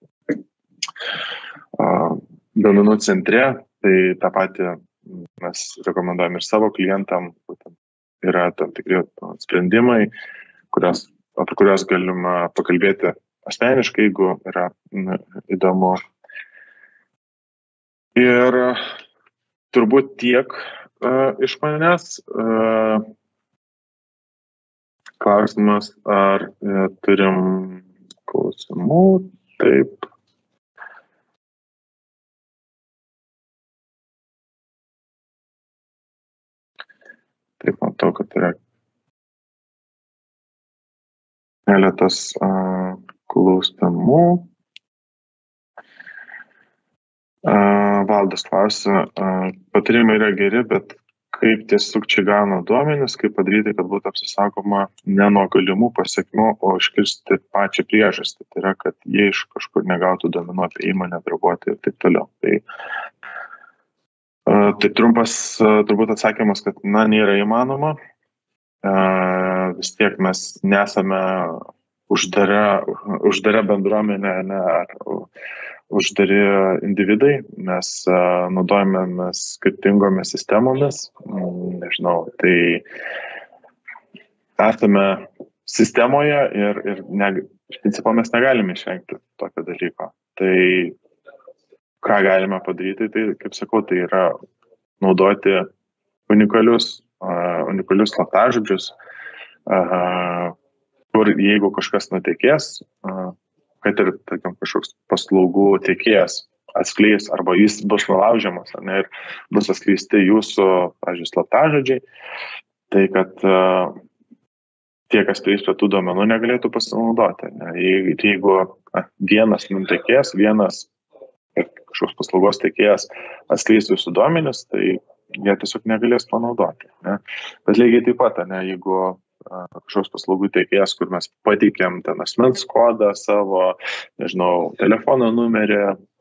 duomenų centre. Tai tą patį mes rekomenduojam ir savo klientam. Yra tam tikri sprendimai, apie kuriuos galima pakalbėti asmeniškai, jeigu yra įdomu. Ir turbūt tiek iš manęs. Klausimas, ar turim klausimų? Taip. Taip, matau, kad yra keletas klausimų. Valdas klausia, patarimai yra geri, bet kaip tie sukčiai gauna duomenis, kaip padaryti, kad būtų apsisakoma ne nuo galimų pasekmių, o iškirsti pačią priežastį. Tai yra, kad jie iš kažkur negautų duomenų apie įmonę, darbuotoją ir taip toliau. Tai trumpas turbūt atsakymas, kad nėra įmanoma. Vis tiek mes nesame uždara bendruomenė, ar uždari individai, mes naudojamės skirtingomis sistemomis. Nežinau, tai esame sistemoje ir iš principo mes negalime išvengti tokio dalyko. Tai ką galime padaryti, tai, kaip sakau, tai yra naudoti unikalius slaptažodžius, kur jeigu kažkas nutekės, kad ir, tarkim, kažkoks paslaugų tiekėjas atskleis arba jis bus nulaužiamas, ir bus atskleisti jūsų, pavyzdžiui, slaptažodžiai, tai kad tie, kas prieis prie tų duomenų, negalėtų pasinaudoti. Ne? Jeigu vienas nutekės, vienas kažkoks paslaugos teikėjas atskleis jūsų duomenis, tai jie tiesiog negalės panaudoti. Ne? Bet lygiai taip pat, ne, jeigu kažkoks paslaugų teikėjas, kur mes pateikėm ten asmens kodą savo, nežinau, telefono numerį,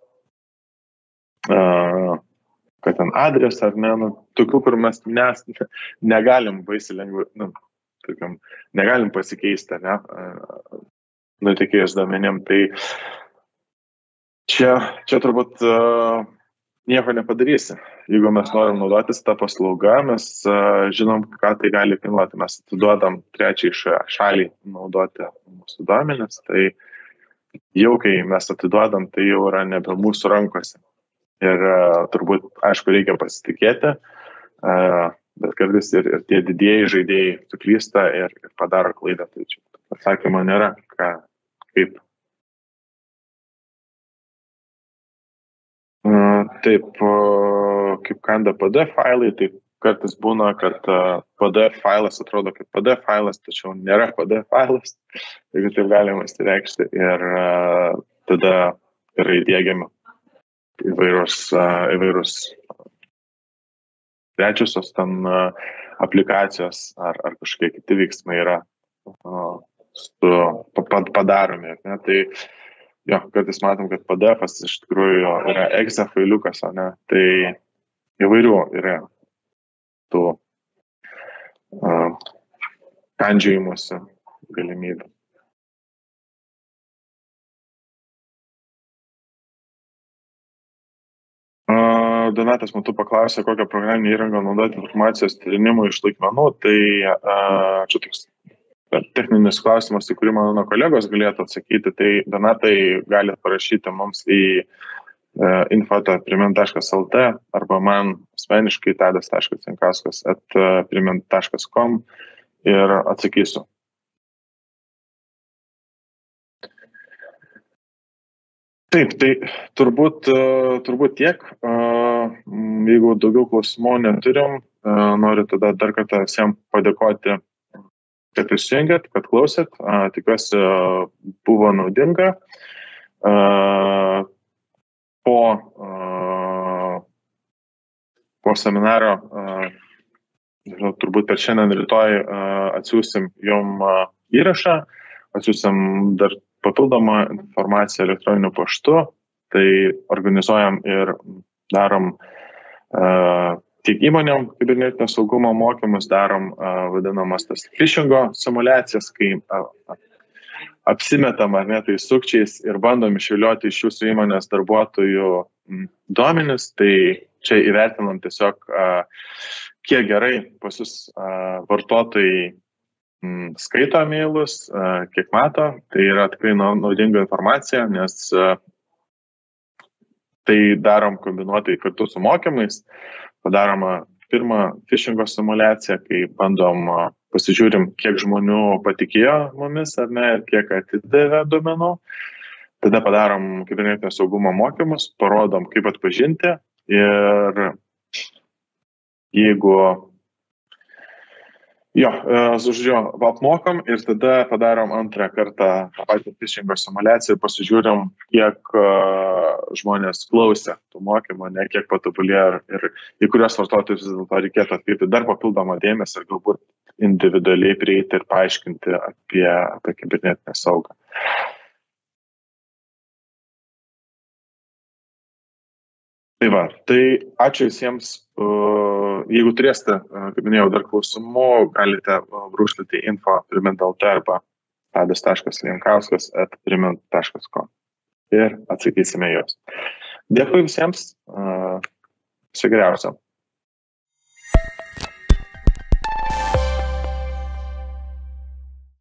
kad ten adresą ar ne, tokių, kur mes negalim baisiai lengvai, negalim pasikeisti, ne, nutekėjus duomenim, tai čia turbūt nieko nepadarysi. Jeigu mes norim naudotis tą paslaugą, mes žinom, ką tai gali kainuoti. Mes atiduodam trečiai šaliai naudoti mūsų duomenis, tai jau kai mes atiduodam, tai jau yra nebe mūsų rankose. Ir turbūt, aišku, reikia pasitikėti, bet kartais ir tie didieji žaidėjai suklysta ir padaro klaidą. Tai čia atsakymo nėra, kaip. Taip, kaip kanda PDF failai, tai kartais būna, kad PDF failas atrodo kaip PDF failas, tačiau nėra PDF failas, jeigu taip galima įsireikšti. Ir tada yra įdiegiami įvairūs trečiosios ten aplikacijos ar kažkokie kiti veiksmai yra padaromi. Ne? Tai jo, kartais matom, kad PDF-as iš tikrųjų yra exe failiukas, ne? Tai įvairių yra tų kandžiojimuose galimybių. Donatas Matu paklausė, kokią programinę įrangą naudoti informacijos tyrinimui iš laikmenų. Tai čia toks techninis klausimas, į kurį mano kolegos galėtų atsakyti. Tai Donatai galite parašyti mums į info@primint.lt arba man asmeniškai tadas.jankauskas@primint.com ir atsakysiu. Taip, tai turbūt tiek. Jeigu daugiau klausimų neturim, noriu tada dar kartą visiems padėkoti, kad įsijungėt, kad klausėt. Tikiuosi buvo naudinga. Po seminaro, turbūt per šiandien rytoj atsiųsim jum įrašą, atsiųsim dar papildomą informaciją elektroniniu paštu, tai organizuojam ir darom tiek įmonėm kibernetinio saugumo mokymus, darom vadinamas tas phishingo simulacijas, kai apsimetam ar ne tai sukčiais ir bandom išvilioti iš jūsų įmonės darbuotojų duomenis, tai čia įvertinam tiesiog, kiek gerai pas jūs vartotojai skaito mailus, kiek mato, tai yra tikrai naudinga informacija, nes tai darom kombinuotai kartu su mokymais, padaroma pirmą phishingo simulaciją, kai bandom pasižiūrim, kiek žmonių patikėjo mumis ar ne, ir kiek atidavė duomenų, tada padarom kibernetinio saugumo mokymus, parodom, kaip atpažinti ir jeigu apmokom ir tada padarom antrą kartą tą patį phishingo simulaciją ir pasižiūrim, kiek žmonės klausė tų mokymų, ne kiek patobulėjo ir į kurios vartotojus vis dėlto reikėtų atkreipti dar papildomą dėmesį ir galbūt individualiai prieiti ir paaiškinti apie kibernetinę saugą. Tai va, tai ačiū visiems. Jeigu turėsite, kaip minėjau, dar klausimų, galite brūkštelti info@primint.lt arba tadas.jankauskas@primint.com ir atsakysime juos. Dėkui visiems, viso geriausio.